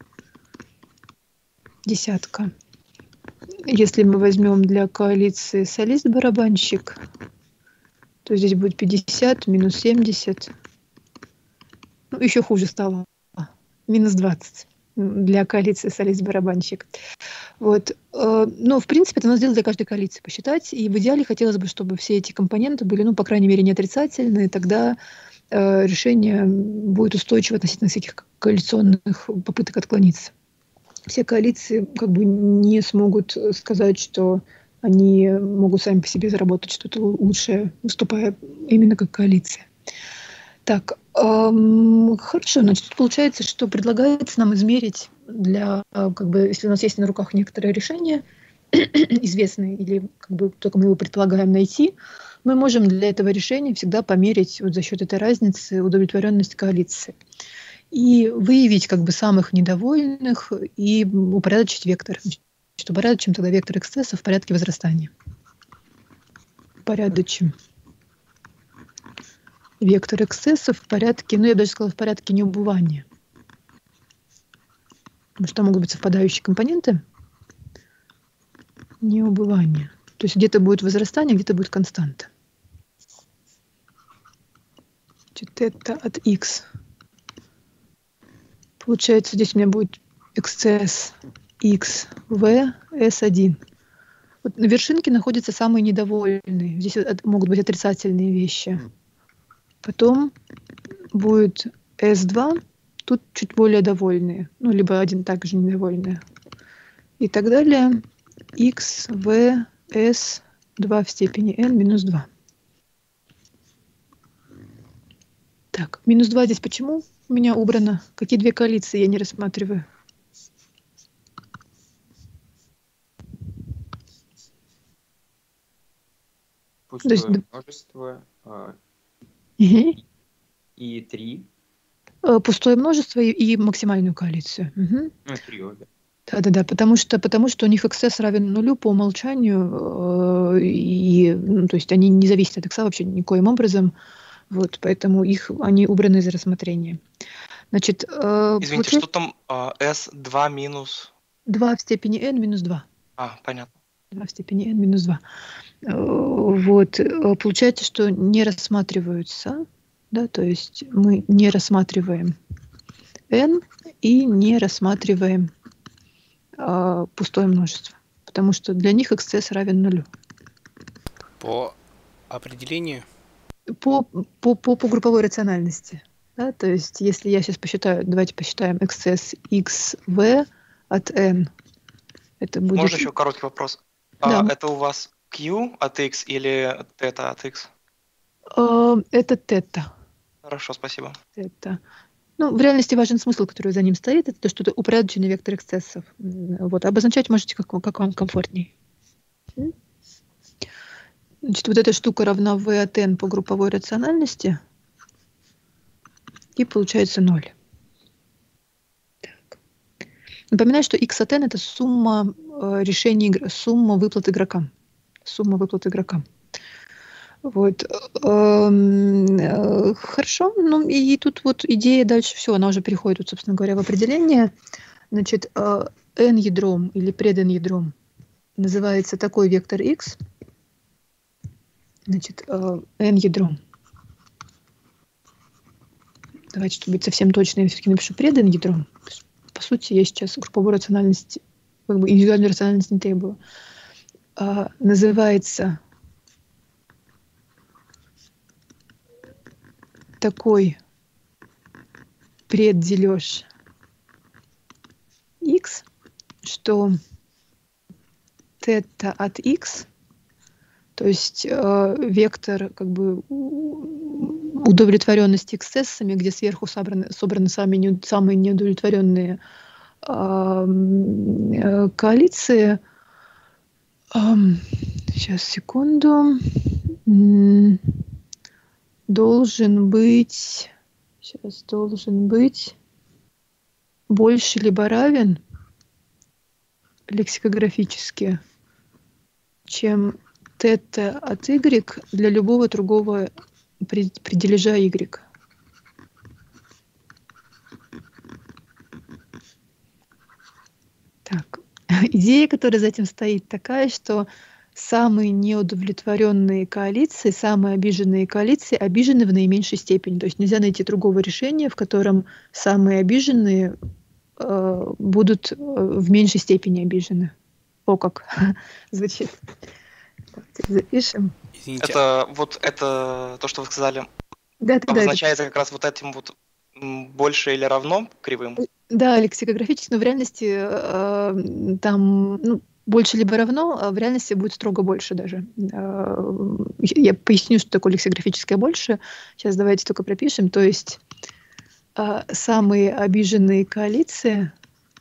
Десятка. Если мы возьмем для коалиции солист-барабанщик, то здесь будет пятьдесят минус семьдесят. Ну, еще хуже стало. Минус двадцать. Для коалиции солист-барабанщик. Вот. Но, в принципе, это надо сделать для каждой коалиции, посчитать. И в идеале хотелось бы, чтобы все эти компоненты были, ну, по крайней мере, не отрицательные. Тогда э, решение будет устойчиво относительно всяких коалиционных попыток отклониться. Все коалиции как бы не смогут сказать, что они могут сами по себе заработать что-то лучшее, выступая именно как коалиция. Так, эм, хорошо, значит, получается, что предлагается нам измерить для, как бы, если у нас есть на руках некоторое решение, известное, или как бы только мы его предполагаем найти, мы можем для этого решения всегда померить вот за счет этой разницы удовлетворенность коалиции. И выявить как бы самых недовольных и упорядочить вектор. Значит, упорядочим тогда вектор эксцесса в порядке возрастания. Упорядочим вектор эксцесса в порядке, ну я бы даже сказала, в порядке неубывания. Потому что там могут быть совпадающие компоненты. Неубывание. То есть где-то будет возрастание, где-то будет константа. Значит, это от x. Получается, здесь у меня будет эксцесс x v s один. Вот на вершинке находятся самые недовольные. Здесь могут быть отрицательные вещи. Потом будет эс два, тут чуть более довольные. Ну, либо один также недовольные. И так далее. X, v, s, два в степени n минус два. Так, минус два здесь почему у меня убрано? Какие две коалиции я не рассматриваю? Пустое есть, множество э, угу. и три. Пустое множество и, и максимальную коалицию. Угу. Ну, три обе. Да-да-да, потому что, потому что у них эксцесс равен нулю по умолчанию, э, и, ну, то есть они не зависят от икса вообще никоим образом. Вот, поэтому их, они убраны из рассмотрения. Значит, э, Извините, получается, что там э, эс два минус... два в степени n минус два. А, понятно. два в степени n минус два. Э, вот, э, получается, что не рассматриваются, да, то есть мы не рассматриваем n и не рассматриваем э, пустое множество, потому что для них эксцесс равен нулю. По определению? По, по, по, по групповой рациональности. Да? То есть, если я сейчас посчитаю, давайте посчитаем эксцесс xv от n. Это будет... Можно еще короткий вопрос? Да. А, это у вас q от x или θ от x? А, это θ. Хорошо, спасибо. θ. Ну, в реальности важен смысл, который за ним стоит. Это то, что это упорядоченный вектор эксцессов. Вот. Обозначать можете, как, как вам комфортней. Значит, вот эта штука равна v от n по групповой рациональности, и получается ноль. Так. Напоминаю, что x от n это сумма э, решений, сумма выплат игрокам. Сумма выплат игрокам. Вот. Эм, э, Хорошо. Ну и тут вот идея дальше все, она уже переходит, вот, собственно говоря, в определение. Значит, э, n-ядром или пред n-ядром называется такой вектор x. Значит, э, n-ядром. Давайте, чтобы быть совсем точно, я все-таки напишу пред n-ядром. По сути, я сейчас групповой рациональности, как бы индивидуальной рациональности не требую. Э, называется такой преддележ x, что θ от x, то есть э, вектор как бы удовлетворенности эксцессами, где сверху собраны, собраны сами не, самые неудовлетворенные э, э, коалиции. Э, сейчас, секунду. Должен быть, сейчас должен быть больше либо равен лексикографически, чем θ от y для любого другого предележа y. Так. Идея, которая за этим стоит, такая, что самые неудовлетворенные коалиции, самые обиженные коалиции обижены в наименьшей степени. То есть нельзя найти другого решения, в котором самые обиженные э, будут в меньшей степени обижены. О, как звучит. Давайте запишем. Извините. Это вот это то, что вы сказали, Да, да, обозначается да, как раз вот этим вот м, больше или равно кривым. да, лексикографически, но в реальности э, там ну, больше либо равно, а в реальности будет строго больше даже. Э, я поясню, что такое лексикографическое больше. Сейчас давайте только пропишем. То есть э, самые обиженные коалиции,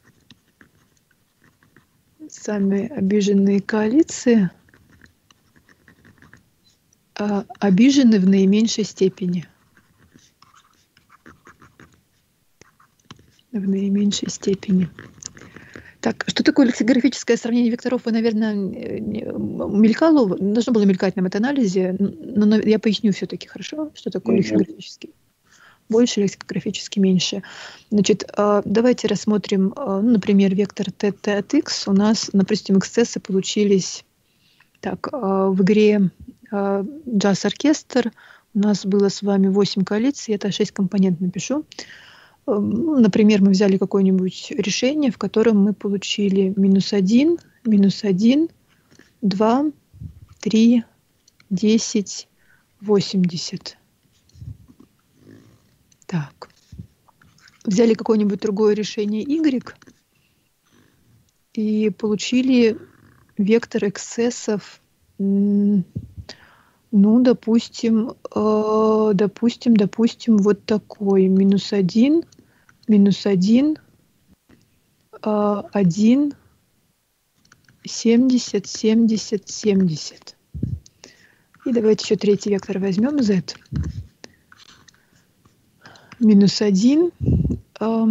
самые обиженные коалиции э, обижены в наименьшей степени. В наименьшей степени. Так, что такое лексикографическое сравнение векторов? Вы, наверное, мелькало, должно было мелькать нам это анализе, но, но я поясню все-таки, хорошо, что такое лексикографический. Больше, лексикографически меньше. Значит, давайте рассмотрим, ну, например, вектор θ от x. У нас, допустим, эксцессы получились так, в игре джаз-оркестр. У нас было с вами восемь коалиций, это шесть компонент напишу. Например, мы взяли какое-нибудь решение, в котором мы получили минус один, минус один, два, три, десять, восемьдесят. Так. Взяли какое-нибудь другое решение y и получили вектор эксцессов, ну, допустим, э, допустим, допустим, вот такой. Минус один, минус один, э, один, семьдесят, семьдесят, семьдесят. И давайте еще третий вектор возьмем, z. Минус один, э,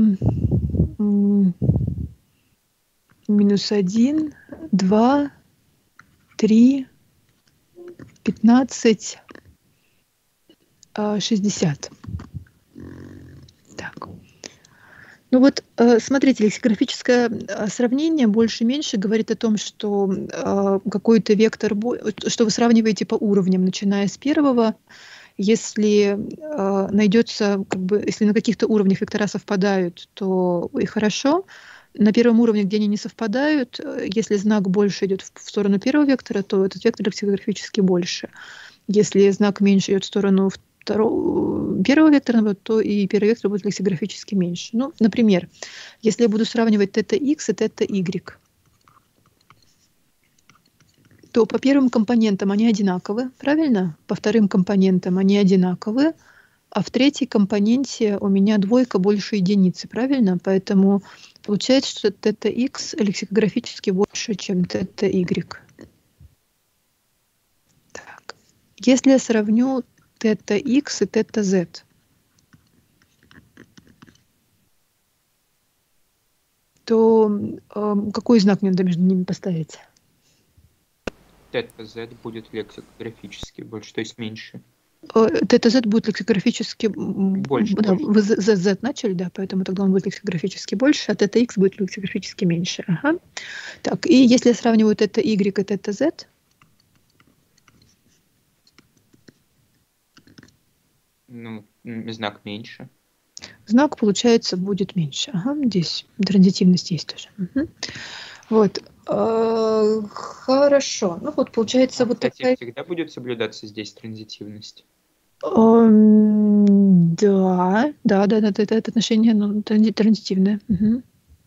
минус один, два, три, пятнадцать, шестьдесят. Так. Ну вот, смотрите, лексикографическое сравнение больше-меньше говорит о том, что какой-то вектор, что вы сравниваете по уровням, начиная с первого. Если найдется, как бы, если на каких-то уровнях вектора совпадают, то и хорошо. На первом уровне, где они не совпадают, если знак больше идет в сторону первого вектора, то этот вектор лексикографически больше. Если знак меньше идет в сторону второго, первого вектора, то и первый вектор будет лексикографически меньше. Ну, например, если я буду сравнивать θx и θy, то по первым компонентам они одинаковы, правильно? По вторым компонентам они одинаковы, а в третьей компоненте у меня двойка больше единицы, правильно? Поэтому получается, что θx лексикографически больше, чем θy. Так. Если я сравню тета x и тета z, то э, какой знак мне надо между ними поставить? Тета z будет лексикографически больше, то есть меньше. Тета z будет лексикографически Больше, да, больше. вы z, z начали, да, поэтому тогда он будет лексикографически больше, а тета x будет лексикографически меньше. Ага. Так, и если я сравниваю тета y и тета z, Ну, м, знак меньше. знак, получается, будет меньше. Ага, здесь транзитивность есть тоже. Мгм. Вот. э, Хорошо. Ну вот, получается, А, вот кстати, такая... всегда будет соблюдаться здесь транзитивность. Эм, Да, да, да, да, это, это отношение ну, транзи- транзитивное. Мгм.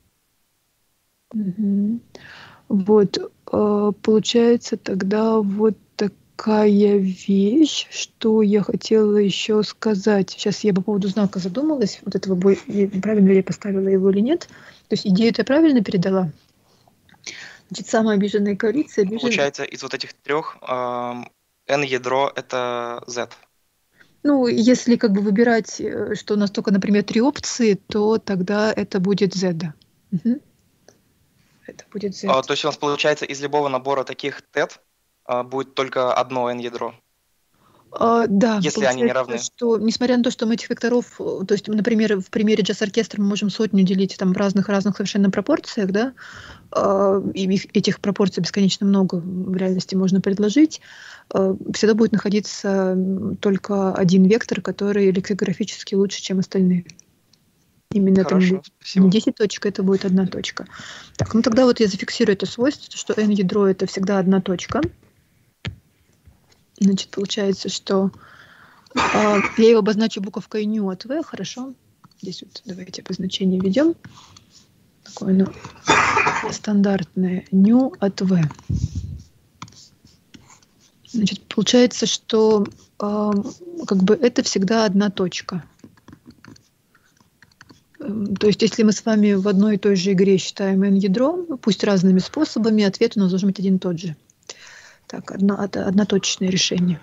Мгм. Вот, э, получается тогда вот такая вещь, что я хотела еще сказать. Сейчас я по поводу знака задумалась, вот этого, бой- и правильно ли я поставила его или нет. То есть идею я правильно передала? Значит, самая обиженная коалиция обижена... Получается, из вот этих трех эм, n-ядро — это z. Ну, если как бы выбирать, э, что у нас только, например, три опции, то тогда это будет Z. Да. Мгм. Это будет Z. А, то есть у нас получается из любого набора таких тет а, будет только одно n-ядро, А, да, если они не получается, равны. что несмотря на то, что мы этих векторов, э, то есть, например, в примере джаз-оркестра мы можем сотню делить там в разных-разных совершенно пропорциях, да, а, и их- этих пропорций бесконечно много в реальности можно предложить, э, всегда будет находиться м, только один вектор, который лексикографически лучше, чем остальные. Именно это не Хорошо, будет не спасибо. десять точек, это будет одна точка. Так, ну тогда вот я зафиксирую это свойство, что n-ядро это всегда одна точка. Значит, получается, что а, я его обозначу буковкой ню от v, хорошо. Здесь вот давайте обозначение введем. Такое, ну, стандартное ню от v. Значит, получается, что а, как бы это всегда одна точка. Эм, То есть, если мы с вами в одной и той же игре считаем n-ядро, ну, пусть разными способами, ответ у нас должен быть один и тот же. Так, одно, это одноточное решение.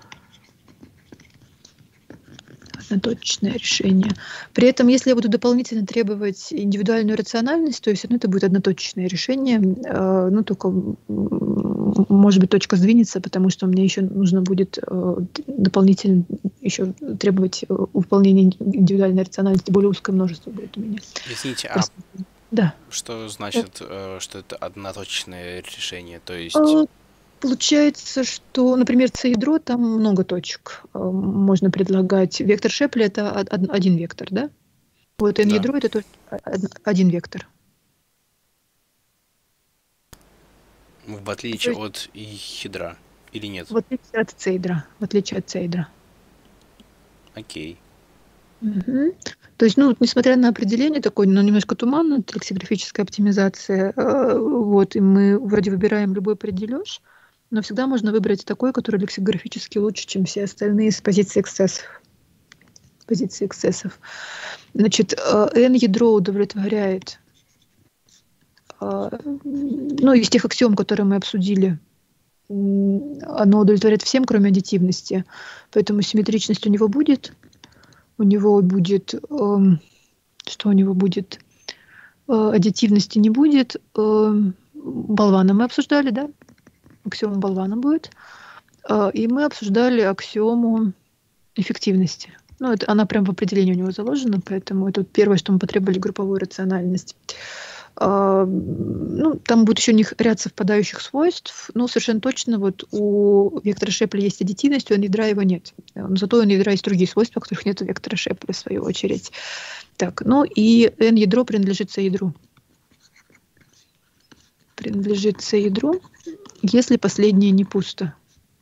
Одноточное решение. При этом, если я буду дополнительно требовать индивидуальную рациональность, то есть ну, это будет одноточное решение, э, ну только м, может быть точка сдвинется, потому что мне еще нужно будет э, дополнительно еще требовать э, выполнения индивидуальной рациональности, более узкое множество будет у меня. Извините, а Просто- Да. что значит, э, что это одноточное решение? То есть, А, Получается, что, например, c-ядро, там много точек. э, Можно предлагать. Вектор Шепля — это од- од- один вектор, да? Вот да. n-ядро — это только од- один вектор. В отличие от ядра, или нет? В отличие от c-ядра. В отличие от c-ядра. Окей. Мгм. То есть, ну, несмотря на определение такое, ну, немножко туманно, это лексикографическая оптимизация, э, вот, и мы вроде выбираем любой определёж, но всегда можно выбрать такой, который лексикографически лучше, чем все остальные с позиции эксцессов. С позиции эксцессов. Значит, э, n-ядро удовлетворяет, э, ну, из тех аксиом, которые мы обсудили, м, оно удовлетворяет всем, кроме аддитивности, поэтому симметричность у него будет. У него будет, эм, что у него будет? Э, аддитивности не будет. Эм, болвана мы обсуждали, да? Аксиома болвана будет. Э, и мы обсуждали аксиому эффективности. Ну, это, она прям в определении у него заложена, поэтому это вот первое, что мы потребовали, групповую рациональность. Э, ну, там будет еще у них ряд совпадающих свойств, но совершенно точно вот у вектора Шепля есть аддитивность, у n-ядра его нет. Но зато у n-ядра есть другие свойства, которых нет у вектора Шепля, в свою очередь. Так, ну и n-ядро принадлежит c-ядру. Принадлежит c-ядру, если последнее не пусто.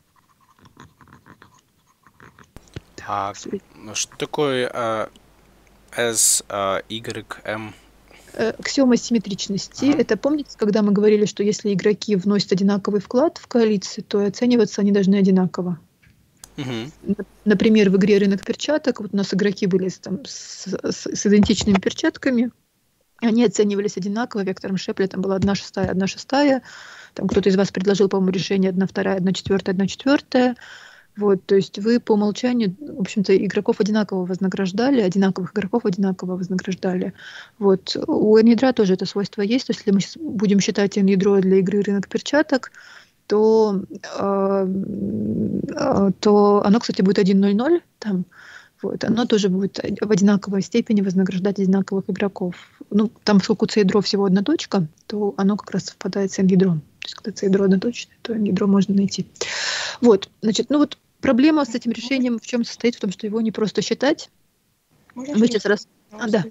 А След- что такое а, S, а, Y, M? Э, Аксиома симметричности. Ага. Это помните, когда мы говорили, что если игроки вносят одинаковый вклад в коалицию, то и оцениваться они должны одинаково. Мгм. Н- Например, в игре «Рынок перчаток» вот у нас игроки были с, там, с, с- с идентичными перчатками, они оценивались одинаково, вектором Шепля там была одна шестая, одна шестая, там кто-то из вас предложил, по-моему, решение одна вторая, одна четвертая, одна четвертая, Вот, то есть вы по умолчанию, в общем-то, игроков одинаково вознаграждали, одинаковых игроков одинаково вознаграждали. Вот. У N-ядра тоже это свойство есть. То есть если мы сейчас будем считать N-ядро для игры «Рынок перчаток», то, э, э, то оно, кстати, будет один ноль ноль там. Вот, оно тоже будет в одинаковой степени вознаграждать одинаковых игроков. Ну, там, поскольку C-ядро всего одна точка, то оно как раз совпадает с N-ядром. То есть, когда C-ядро одноточное, то N-ядро можно найти. Вот, значит, ну вот проблема с этим решением в чем состоит? В том, что его не просто считать. Можно Мы сейчас раз... А, да.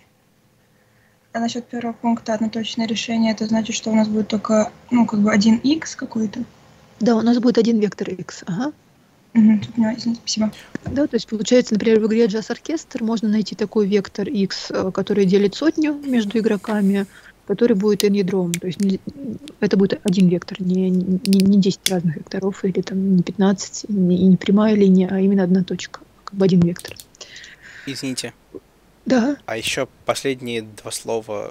А насчет первого пункта одноточное решение, это значит, что у нас будет только, ну, как бы один х какой-то? Да, у нас будет один вектор x. Ага. Угу, поняла, спасибо. Да, то есть получается, например, в игре Jazz Orchestra можно найти такой вектор x, который делит сотню между игроками, который будет n-ядром. То есть не, это будет один вектор, не, не, не десять разных векторов, или там не пятнадцать, и не, не прямая линия, а именно одна точка, как бы один вектор. Извините. Да. А еще последние два слова.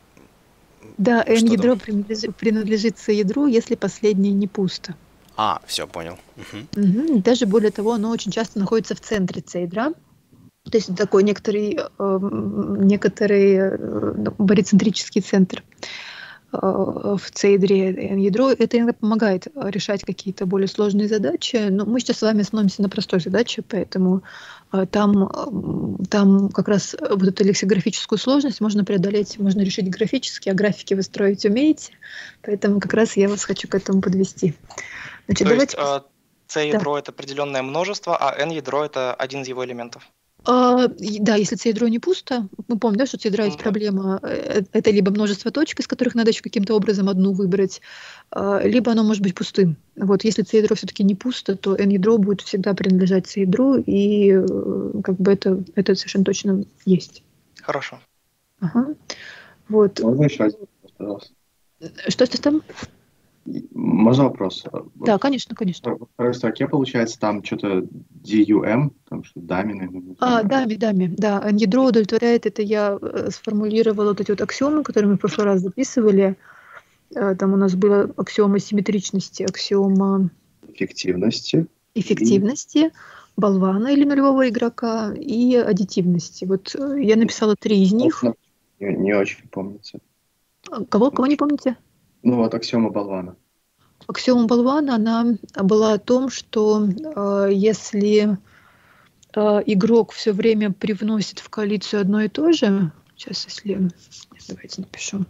Да, n-ядро принадлежит, принадлежит C-ядру, если последнее не пусто. А, все, понял. Угу. Угу. Даже более того, оно очень часто находится в центре C-ядра. То есть такой некоторый, э, некоторый э, барицентрический центр э, в C-ядре N-ядро. Это иногда помогает решать какие-то более сложные задачи. Но мы сейчас с вами остановимся на простой задаче, поэтому э, там, э, там как раз вот эту лексикографическую сложность можно преодолеть, можно решить графически, а графики вы строить умеете. Поэтому как раз я вас хочу к этому подвести. Значит, То давайте... есть C-ядро да. это определенное множество, а N-ядро это один из его элементов. А, да, если C-ядро не пусто, мы помним, да, что C-ядра есть проблема, это либо множество точек, из которых надо еще каким-то образом одну выбрать, либо оно может быть пустым. Вот, если C-ядро все-таки не пусто, то N-ядро будет всегда принадлежать C-ядру, и как бы это, это совершенно точно есть. Хорошо. Ага. Вот. Можно еще один вопрос, пожалуйста? Что это там? Можно вопрос? Да, конечно, конечно. Во второй строке, получается, там что-то дам, там что дамины. А, дами, дами, да. N-ядро удовлетворяет, это я сформулировала вот эти вот аксиомы, которые мы в прошлый раз записывали. Там у нас была аксиома симметричности, аксиома эффективности. Эффективности, и... болвана или нулевого игрока и аддитивности. Вот я написала три из них. Не, не очень помнится. Кого? Кого не помните? Ну вот аксиома болвана. Аксиома болвана, она была о том, что э, если э, игрок все время привносит в коалицию одно и то же, сейчас если, давайте напишу,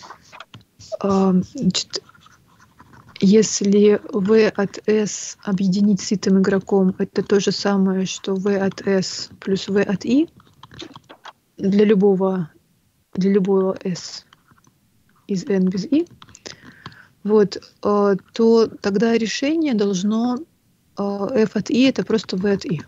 э, значит, если V от S объединить с итым игроком, это то же самое, что V от S плюс V от I для любого, для любого S из N без I, вот, э, то тогда решение должно э, F от I это просто V от I. То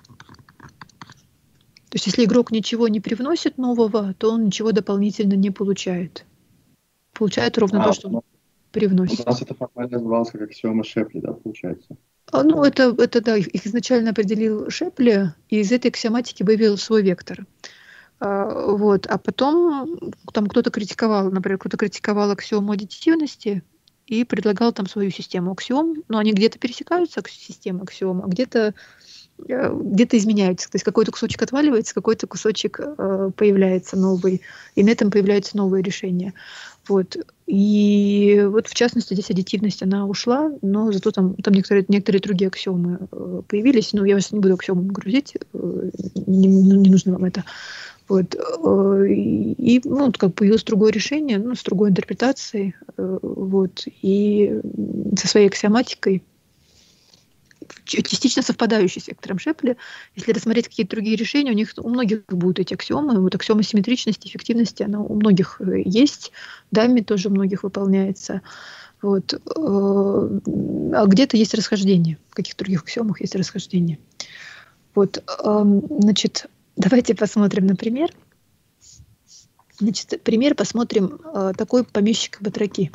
есть если игрок ничего не привносит нового, то он ничего дополнительно не получает. Получает ровно а, то, что он привносит. У нас это формально называлось как аксиома Шепли, да, получается? А, ну, это, это да, их изначально определил Шепли, и из этой аксиоматики вывел свой вектор. А, вот, а потом там кто-то критиковал, например, кто-то критиковал аксиому аддитивности и предлагал там свою систему аксиом, но они где-то пересекаются, система аксиом, а где-то где-то изменяются. То есть какой-то кусочек отваливается, какой-то кусочек э, появляется новый, и на этом появляются новые решения. Вот. И вот в частности здесь аддитивность, она ушла, но зато там, там некоторые, некоторые другие аксиомы э, появились. Ну, я вас не буду аксиомами грузить, э, не, не нужно вам это. Вот. Э, и ну, как появилось другое решение, ну, с другой интерпретацией, э, вот, и со своей аксиоматикой, частично совпадающий с вектором Шепли. Если рассмотреть какие-то другие решения, у них у многих будут эти аксиомы. Вот аксиома симметричности, эффективности, она у многих есть. Дами тоже у многих выполняется. Вот. А где-то есть расхождение. В каких-то других аксиомах есть расхождение. Вот. Значит, давайте посмотрим на пример. Значит, пример посмотрим. Такой помещик батраки.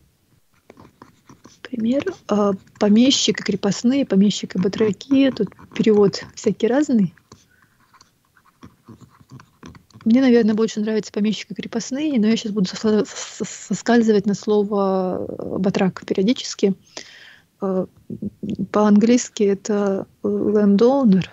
Пример. Помещик и крепостные, помещик и батраки. Тут перевод всякий разный. Мне, наверное, больше нравится помещик и крепостные, но я сейчас буду соскальзывать на слово батрак периодически. э, по-английски это landowner.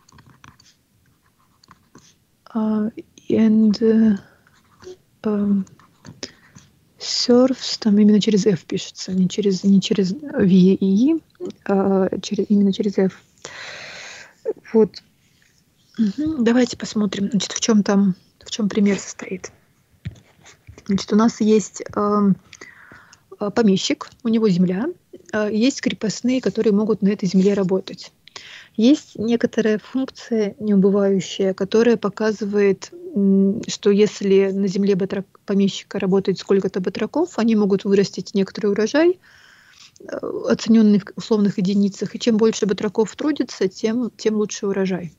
Uh, and uh, um, serves, там именно через F пишется, не через, не через V и E, а через, именно через F. Вот. Угу. Давайте посмотрим, значит, в чем там, в чем пример состоит. Значит, у нас есть э, помещик, у него земля, э, есть крепостные, которые могут на этой земле работать. Есть некоторая функция неубывающая, которая показывает, что если на земле батрак, помещика работает сколько-то батраков, они могут вырастить некоторый урожай, оцененный в условных единицах. И чем больше батраков трудится, тем, тем лучше урожай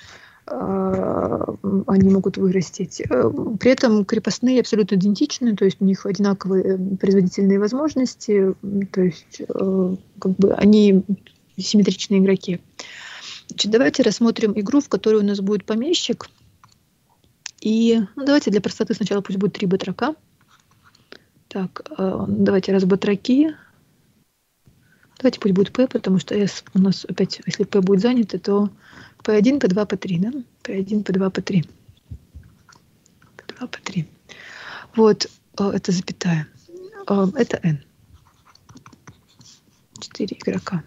они могут вырастить. При этом крепостные абсолютно идентичны, то есть у них одинаковые производительные возможности, то есть как бы они симметричные игроки. Значит, давайте рассмотрим игру, в которой у нас будет помещик. И ну, давайте для простоты сначала пусть будет три батрака. Так, давайте раз батраки. Давайте пусть будет P, потому что S у нас опять, если P будет занято, то P один, P два, P три, да? P один, P два, P три. P два, P три. Вот, это запятая. Это N. Четыре игрока.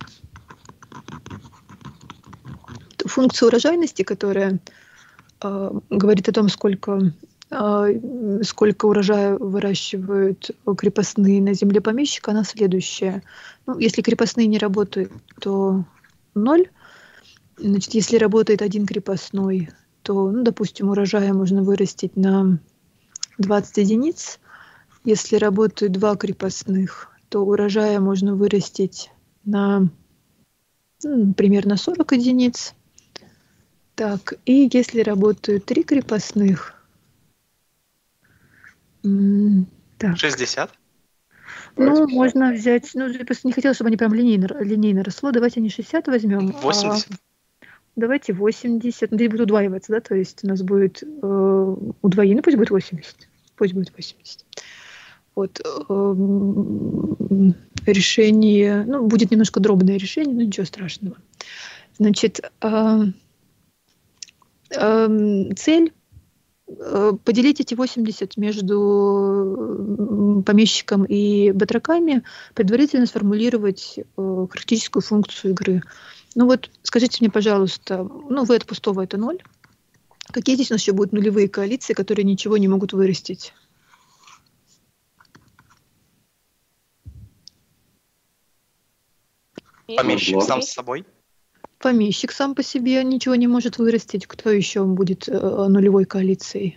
Функция урожайности, которая э, говорит о том, сколько, э, сколько урожая выращивают крепостные на земле помещика, она следующая. Ну, если крепостные не работают, то ноль. Значит, если работает один крепостной, то, ну, допустим, урожая можно вырастить на двадцать единиц. Если работают два крепостных, то урожая можно вырастить на, ну, примерно сорок единиц. Так, и если работают три крепостных... Так. шестьдесят? Ну, можно взять... Ну, я просто не хотела, чтобы они прям линейно, линейно росло. Давайте не шестьдесят возьмем. восемьдесят. А давайте восемьдесят. Ну, здесь будет удваиваться, да? То есть у нас будет э, удвоение. Ну, пусть будет восемьдесят. Пусть будет восемьдесят. Вот. Э, решение... Ну, будет немножко дробное решение, но ничего страшного. Значит... Э, цель поделить эти восемьдесят между помещиком и батраками, предварительно сформулировать характеристическую функцию игры. Ну вот, скажите мне, пожалуйста, ну v от пустого это ноль. Какие здесь у нас еще будут нулевые коалиции, которые ничего не могут вырастить? Помещик сам с собой. Помещик сам по себе ничего не может вырастить. Кто еще будет э, нулевой коалицией?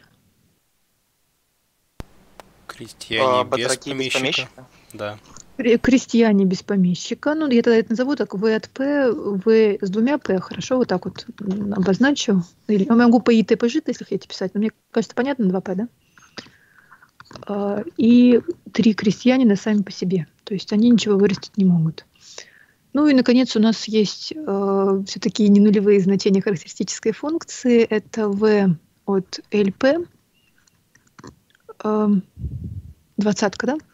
Крестьяне А, без батраки без помещика. помещика. Да. Крестьяне без помещика. Ну, я тогда это назову так. V от P, V с двумя P. Хорошо, вот так вот обозначу. Или я могу P и T P жито, если хотите писать. Но мне кажется, понятно, два P, да? А, и три крестьянина сами по себе. То есть они ничего вырастить не могут. Ну и, наконец, у нас есть э, все-таки не нулевые значения характеристической функции. Это V от L P. Э, двадцатка, да?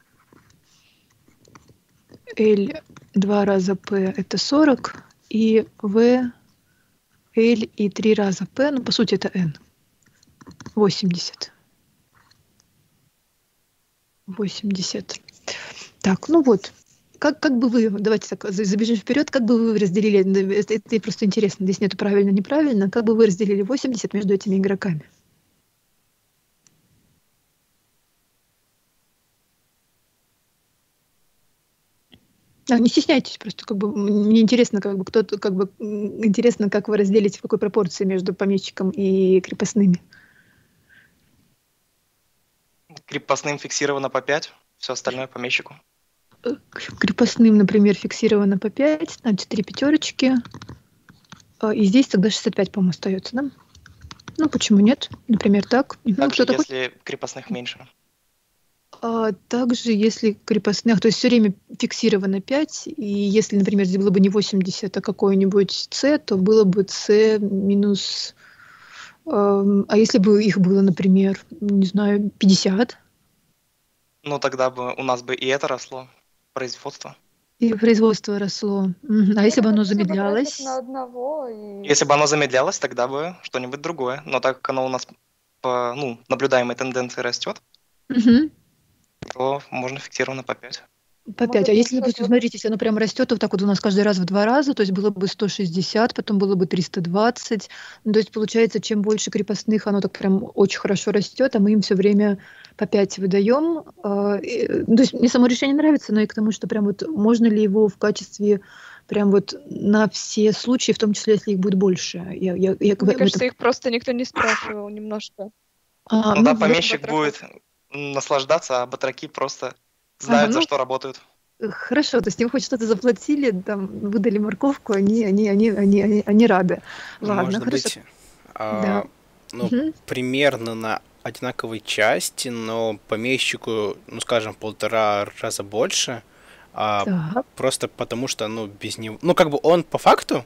L два раза P это сорок. И V, L и три раза P. Ну, по сути, это N. восемьдесят. восемьдесят. Так, ну вот. Как, как бы вы, давайте так, забежим вперед, как бы вы разделили, это, это просто интересно, здесь нету правильно, неправильно, как бы вы разделили восемьдесят между этими игроками? А, не стесняйтесь, просто как бы мне интересно, как бы кто-то, как бы интересно, как вы разделите, в какой пропорции между помещиком и крепостными. Крепостным фиксировано по пять, все остальное помещику. Крепостным, например, фиксировано по пять, значит, три пятерочки. И здесь тогда шестьдесят пять, по-моему, остается, да? Ну, почему нет? Например, так. Ну, Также, если хочет... крепостных меньше. А, также, если крепостных, то есть все время фиксировано пять, и если, например, здесь было бы не восемьдесят, а какой-нибудь c, то было бы c минус... Э, а если бы их было, например, не знаю, пятьдесят? Ну, тогда бы у нас бы и это росло. Производство. И производство росло. Мгм. А если бы Это оно хотя бы график замедлялось? на одного и... Если бы оно замедлялось, тогда бы что-нибудь другое. Но так как оно у нас по ну, наблюдаемой тенденции растет, Мгм. то можно фиксированно по пять. По пять. Может, А если, насчет допустим, вот... смотрите, если оно прям растет вот так вот у нас каждый раз в два раза, то есть было бы сто шестьдесят, потом было бы триста двадцать. Ну, то есть получается, чем больше крепостных, оно так прям очень хорошо растет, а мы им все время по пять выдаем. А, и, э, То есть мне само решение нравится, но и к тому, что прям вот можно ли его в качестве прям вот на все случаи, в том числе, если их будет больше. Я, я, я в, в Мне этом... кажется, их просто никто не спрашивал немножко. А, Ну ну, да, вот, помещик Батраков. будет наслаждаться, а батраки просто ага, знают, за ну, что работают. э, хорошо, то есть им хоть что-то заплатили, там, выдали морковку, они, они, они, они, они, они рады. Ладно, Может хорошо. быть, Да. а, ну, Мгм. примерно на одинаковой части, но помещику, ну, скажем, полтора раза больше, а, Так. просто потому что, ну, без него... Ну, как бы он по факту,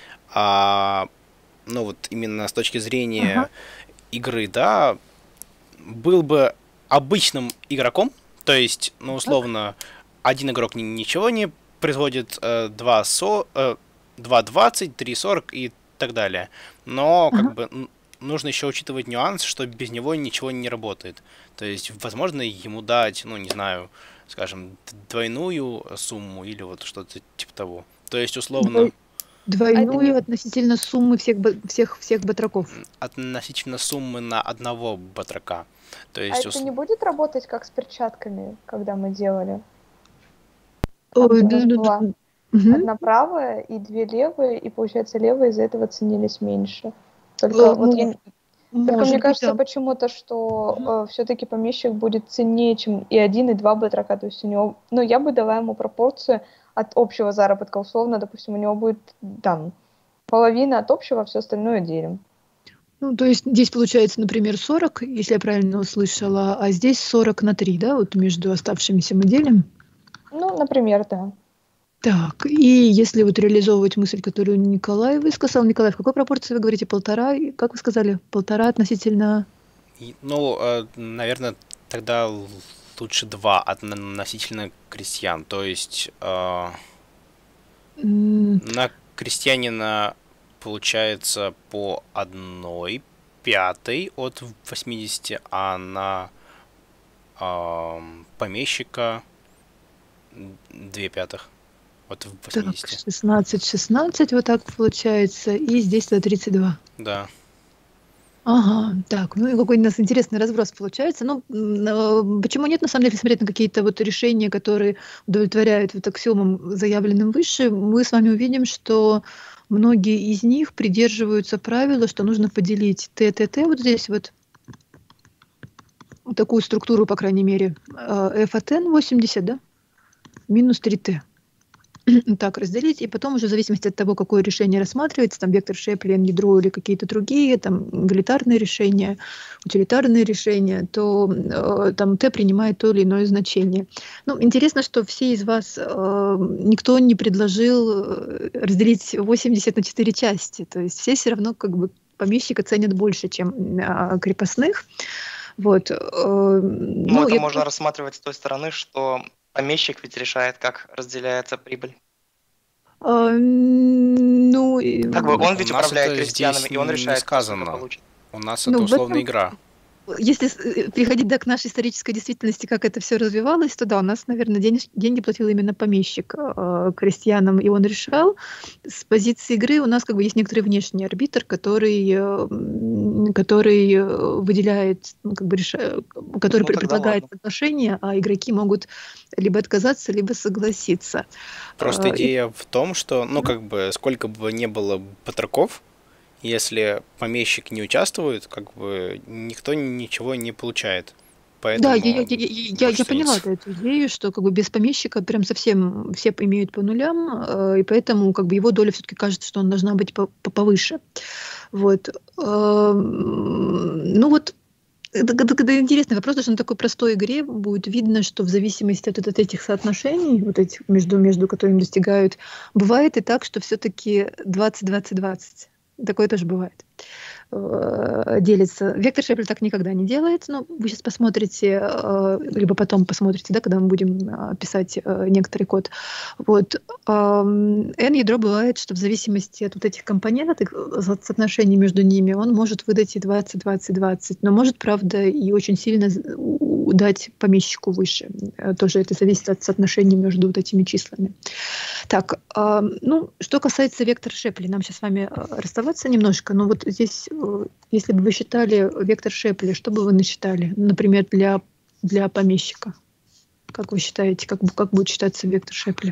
а, ну, вот именно с точки Ага. зрения игры, да, был бы обычным игроком, то есть, ну, Так. условно, один игрок ни- ничего не производит, э, два со- э, два двадцать, три сорок и так далее. Но, Ага. как бы, н- нужно еще учитывать нюанс, что без него ничего не работает. То есть, возможно, ему дать, ну, не знаю, скажем, д- двойную сумму или вот что-то типа того. То есть, условно, Двой- А это Двойную не... относительно суммы всех, ба- всех, всех батраков. м, относительно суммы на одного батрака. То А есть, это ус- не будет работать как с перчатками, когда мы делали? Там, Ой, где у да, нас да, да. была Мгм. одна правая и две левые, и, получается, левые из-за этого ценились меньше. Только Э, вот Ну, я... Только мне может быть, кажется да. почему-то, что Мгм. э, все-таки помещик будет ценнее, чем и один, и два батрака. То есть у него... Ну, я бы дала ему пропорцию от общего заработка. Условно, допустим, у него будет там половина от общего, а все остальное делим. Ну, то есть здесь получается, например, сорок, если я правильно услышала, а здесь сорок на три, да, вот между оставшимися мы делим. Ну, например, да. Так, и если вот реализовывать мысль, которую Николай высказал, Николай, в какой пропорции вы говорите? Полтора, и как вы сказали? Полтора относительно... и- ну, э, наверное, тогда л- лучше два относительно крестьян. То есть, э, м, на крестьянина получается по одной пятой от восьмидесяти, а на ам, помещика две пятых от Так, восьмидесяти. шестнадцать, шестнадцать, вот так получается, и здесь-то тридцать два. Да. Ага, так, ну и какой у нас интересный разброс получается. Ну, м, э, почему нет, на самом деле, смотреть на какие-то вот решения, которые удовлетворяют вот аксиомам, заявленным выше, мы с вами увидим, что многие из них придерживаются правила, что нужно поделить Т Т Т вот здесь вот, вот такую структуру, по крайней мере, э, F от n восемьдесят, да, минус три Т. Так разделить, и потом уже в зависимости от того, какое решение рассматривается, там вектор Шеплин, ядро или какие-то другие, там эгалитарные решения, утилитарные решения, то э, там Т принимает то или иное значение. Ну, интересно, что все из вас, э, никто не предложил э, разделить восемьдесят на четыре части, то есть все все равно как бы помещика ценят больше, чем э, крепостных. Вот. э, Ну, ну, это я можно думаю, рассматривать с той стороны, что помещик ведь решает, как разделяется прибыль. э, ну, Как бы и- он У ведь нас управляет это крестьянами, здесь и он не решает, кто сколько сказано. получит. У нас это ну, в условная этом игра. Если с- э, переходить, да, к нашей исторической действительности, как это все развивалось, то да, у нас, наверное, денеж- деньги платил именно помещик э, крестьянам, и он решал. С позиции игры у нас как бы есть некоторый внешний арбитр, который, э, м, который э, выделяет, ну, как бы реша- который Ну, пр- тогда предлагает ладно. соглашение, а игроки могут либо отказаться, либо согласиться. Просто Э, и- идея в том, что, ну, как бы, сколько бы не было батраков, если помещик не участвует, как бы никто ничего не получает. Да, я, Поэтому я, я, я, я- больше я поняла ценится. эту идею, что как бы без помещика прям совсем все имеют по нулям, э, и поэтому как бы его доля все-таки кажется, что она должна быть по- по- повыше. Вот. Эм, Ну вот, это, это- это интересный вопрос, даже на такой простой игре будет видно, что в зависимости от, от этих соотношений, вот этих между, между которыми достигают, бывает и так, что все-таки двадцать двадцать двадцать. Такое тоже бывает. э, делится. Вектор Шепли так никогда не делает, но вы сейчас посмотрите, э, либо потом посмотрите, да, когда мы будем э, писать э, некоторый код. Вот. Э, N-ядро бывает, что в зависимости от вот этих компонентов, от соотношений между ними, он может выдать и двадцать, двадцать, двадцать, но может, правда, и очень сильно дать помещику выше. Тоже это зависит от соотношений между вот этими числами. Так, э, ну, что касается вектора Шепли, нам сейчас с вами расставаться немножко, но вот здесь, э, если бы вы считали вектор Шепли, что бы вы насчитали, например, для, для помещика? Как вы считаете, как, как будет считаться вектор Шепли?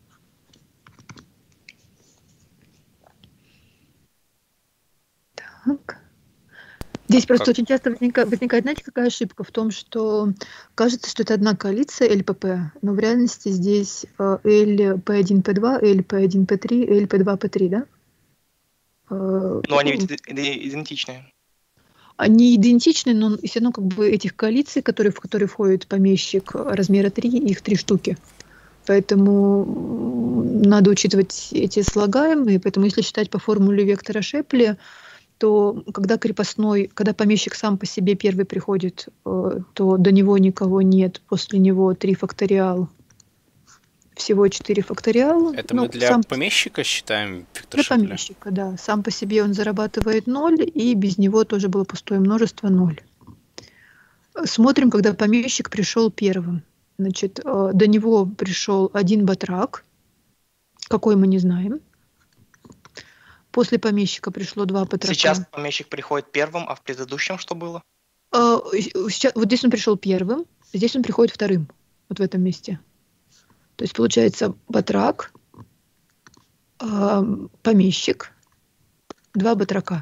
Так. Здесь просто Как? очень часто возникает, возникает, знаете, какая ошибка в том, что кажется, что это одна коалиция эл пэ пэ, но в реальности здесь э, эл пэ один пэ два, эл пэ один пэ три, эл пэ два пэ три, да? Э, Но они ведь иде- идентичные. Они идентичны, но все равно как бы этих коалиций, которые, в которые входит помещик размера три, их три штуки. Поэтому надо учитывать эти слагаемые. Поэтому если считать по формуле вектора Шепли, то когда крепостной, когда помещик сам по себе первый приходит, то до него никого нет, после него три факториал, всего четыре факториал. Это ну, мы для сам, помещика считаем вектор для Шепли? помещика, да. Сам по себе он зарабатывает ноль, и без него тоже было пустое множество ноль. Смотрим, когда помещик пришел первым. Значит, до него пришел один батрак, какой мы не знаем. После помещика пришло два батрака. Сейчас помещик приходит первым, а в предыдущем что было? А, сейчас, вот здесь он пришел первым, здесь он приходит вторым, вот в этом месте. То есть получается батрак, а, помещик, два батрака.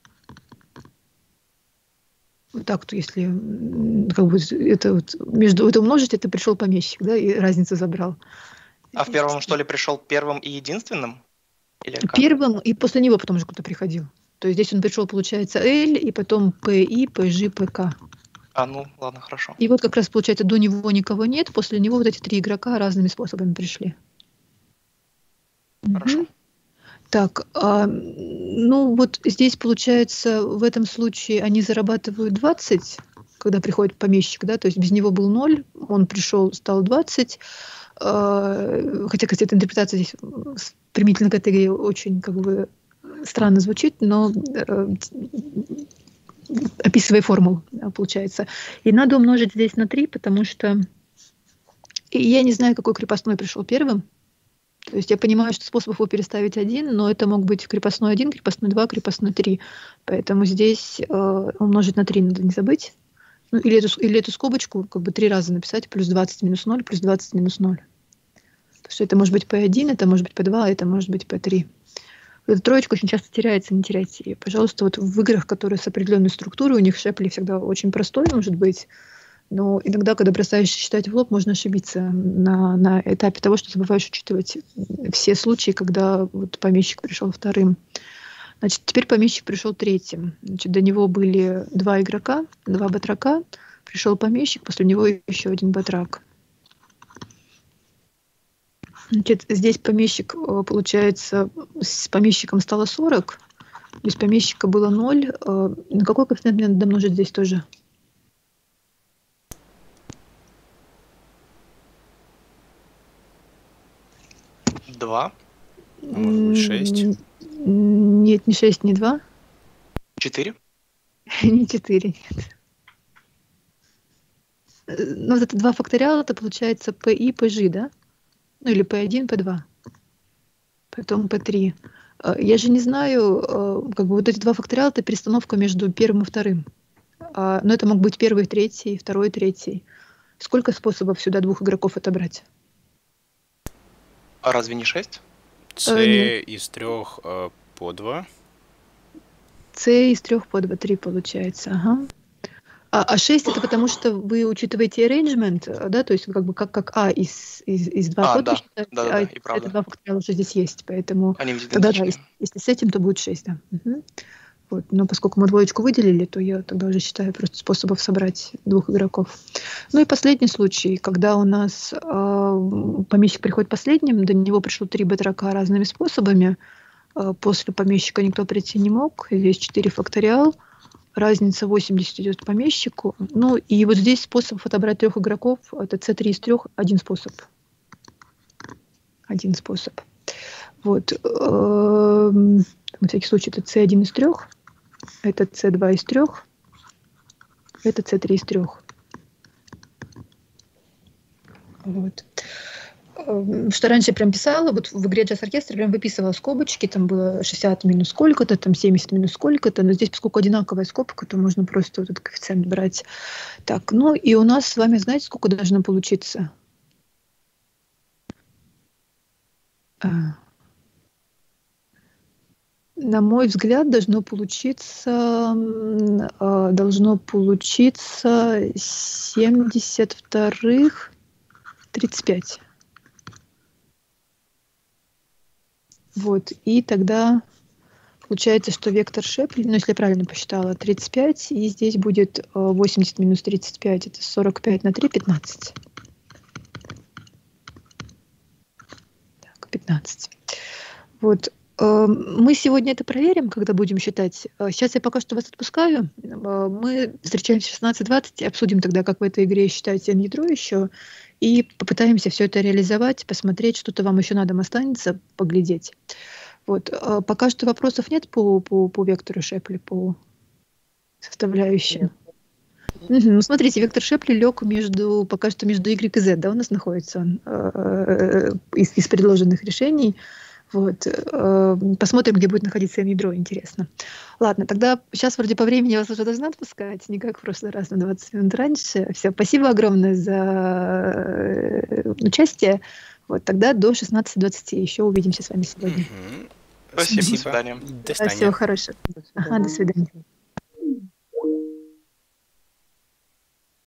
Вот так, то если как бы это вот, между это умножить, это пришел помещик, да, и разницу забрал. А в первом, что ли, пришел первым и единственным? Или как? Первым, и после него потом же кто-то приходил. То есть здесь он пришел, получается, L, и потом пэ и, пэ жэ, пэ ка. А, ну, ладно, хорошо. И вот как раз, получается, до него никого нет, после него вот эти три игрока разными способами пришли. Хорошо. Угу. Так, а, ну вот здесь, получается, в этом случае они зарабатывают двадцать, когда приходит помещик, да, то есть без него был ноль, он пришел, стал двадцать. А, хотя, кстати, эта интерпретация здесь применительно к этой игре очень как бы странно звучит, но э, описывая формулу, получается. И надо умножить здесь на три, потому что и я не знаю, какой крепостной пришел первым. То есть я понимаю, что способов его переставить один, но это мог быть крепостной один, крепостной два, крепостной три. Поэтому здесь э, умножить на три надо не забыть. Ну, или, эту, или эту скобочку как бы три раза написать, плюс двадцать минус ноль, плюс двадцать минус ноль. Потому что это может быть пэ один, это может быть пэ два, это может быть пэ три. Эта троечка очень часто теряется, не теряйте ее. Пожалуйста, вот в играх, которые с определенной структурой, у них Шепли всегда очень простой, может быть, но иногда, когда бросаешь считать в лоб, можно ошибиться на, на этапе того, что забываешь учитывать все случаи, когда вот помещик пришел вторым. Значит, теперь помещик пришел третьим. Значит, до него были два игрока, два батрака. Пришел помещик, после него еще один батрак. Значит, здесь помещик, получается, с помещиком стало сорок, без помещика было ноль. На какой коэффициент мне надо домножить здесь тоже? Два. А может быть шесть? Нет, не шесть, не два. Четыре. Не четыре, нет. Ну, вот это два факториала, это получается пэ и, пэ жэ, да? Ну, или пэ один, пэ два. Потом пэ три. Я же не знаю, как бы вот эти два факториала, это перестановка между первым и вторым. Но это мог быть первый, третий, второй, третий. Сколько способов сюда двух игроков отобрать? А разве не шесть? С Э, из трех э, по два. С из трех по два, три получается. Ага. А, а шесть это потому, что вы учитываете arrangement, да, то есть как бы как, как А из, из, из два А, кода да, считаете, да, да, а да, это, и правда. это два факториала уже здесь есть, поэтому Они ведь тогда да, идентичные. если, если с этим, то будет шесть, да. Угу. Вот. Но поскольку мы двоечку выделили, то я тогда уже считаю просто способов собрать двух игроков. Ну и последний случай, когда у нас э, помещик приходит последним, до него пришло три батрака разными способами. После помещика никто прийти не мог. Здесь четыре факториал. Разница восемьдесят идет по помещику. Ну и вот здесь способ отобрать трех игроков. Это цэ три из трех. Один способ. Один способ. Вот. На всякий случай это цэ один из трех. Это цэ два из трех. Это цэ три из трех. Вот. Что раньше я прям писала, вот в игре Jazz Orchestra прям выписывала скобочки, там было шестьдесят минус сколько-то, там семьдесят минус сколько-то, но здесь, поскольку одинаковая скобка, то можно просто вот этот коэффициент брать. Так, ну и у нас с вами, знаете, сколько должно получиться? А. На мой взгляд, должно получиться, должно получиться семьдесят вторых тридцать пять. Вот, и тогда получается, что вектор Шепли, ну, если я правильно посчитала, тридцать пять, и здесь будет восемьдесят минус тридцать пять, это сорок пять на три, пятнадцать. Так, пятнадцать. Вот, мы сегодня это проверим, когда будем считать. Сейчас я пока что вас отпускаю. Мы встречаемся в шестнадцать двадцать и обсудим тогда, как в этой игре считать ядро еще. И попытаемся все это реализовать, посмотреть, что-то вам еще на дом останется, поглядеть. Вот. Пока что вопросов нет по, по, по вектору Шепли, по составляющим. Угу. Ну, смотрите, вектор Шепли лег между, пока что между Y и Z, да, у нас находится он, э, из, из предложенных решений. Вот. Посмотрим, где будет находиться ядро, интересно. Ладно, тогда сейчас вроде по времени я вас уже должна отпускать, не как в прошлый раз на двадцать минут раньше. Все, спасибо огромное за участие. Вот, тогда до шестнадцати двадцати еще увидимся с вами сегодня. Спасибо, до свидания. Всего хорошего. Ага, до свидания.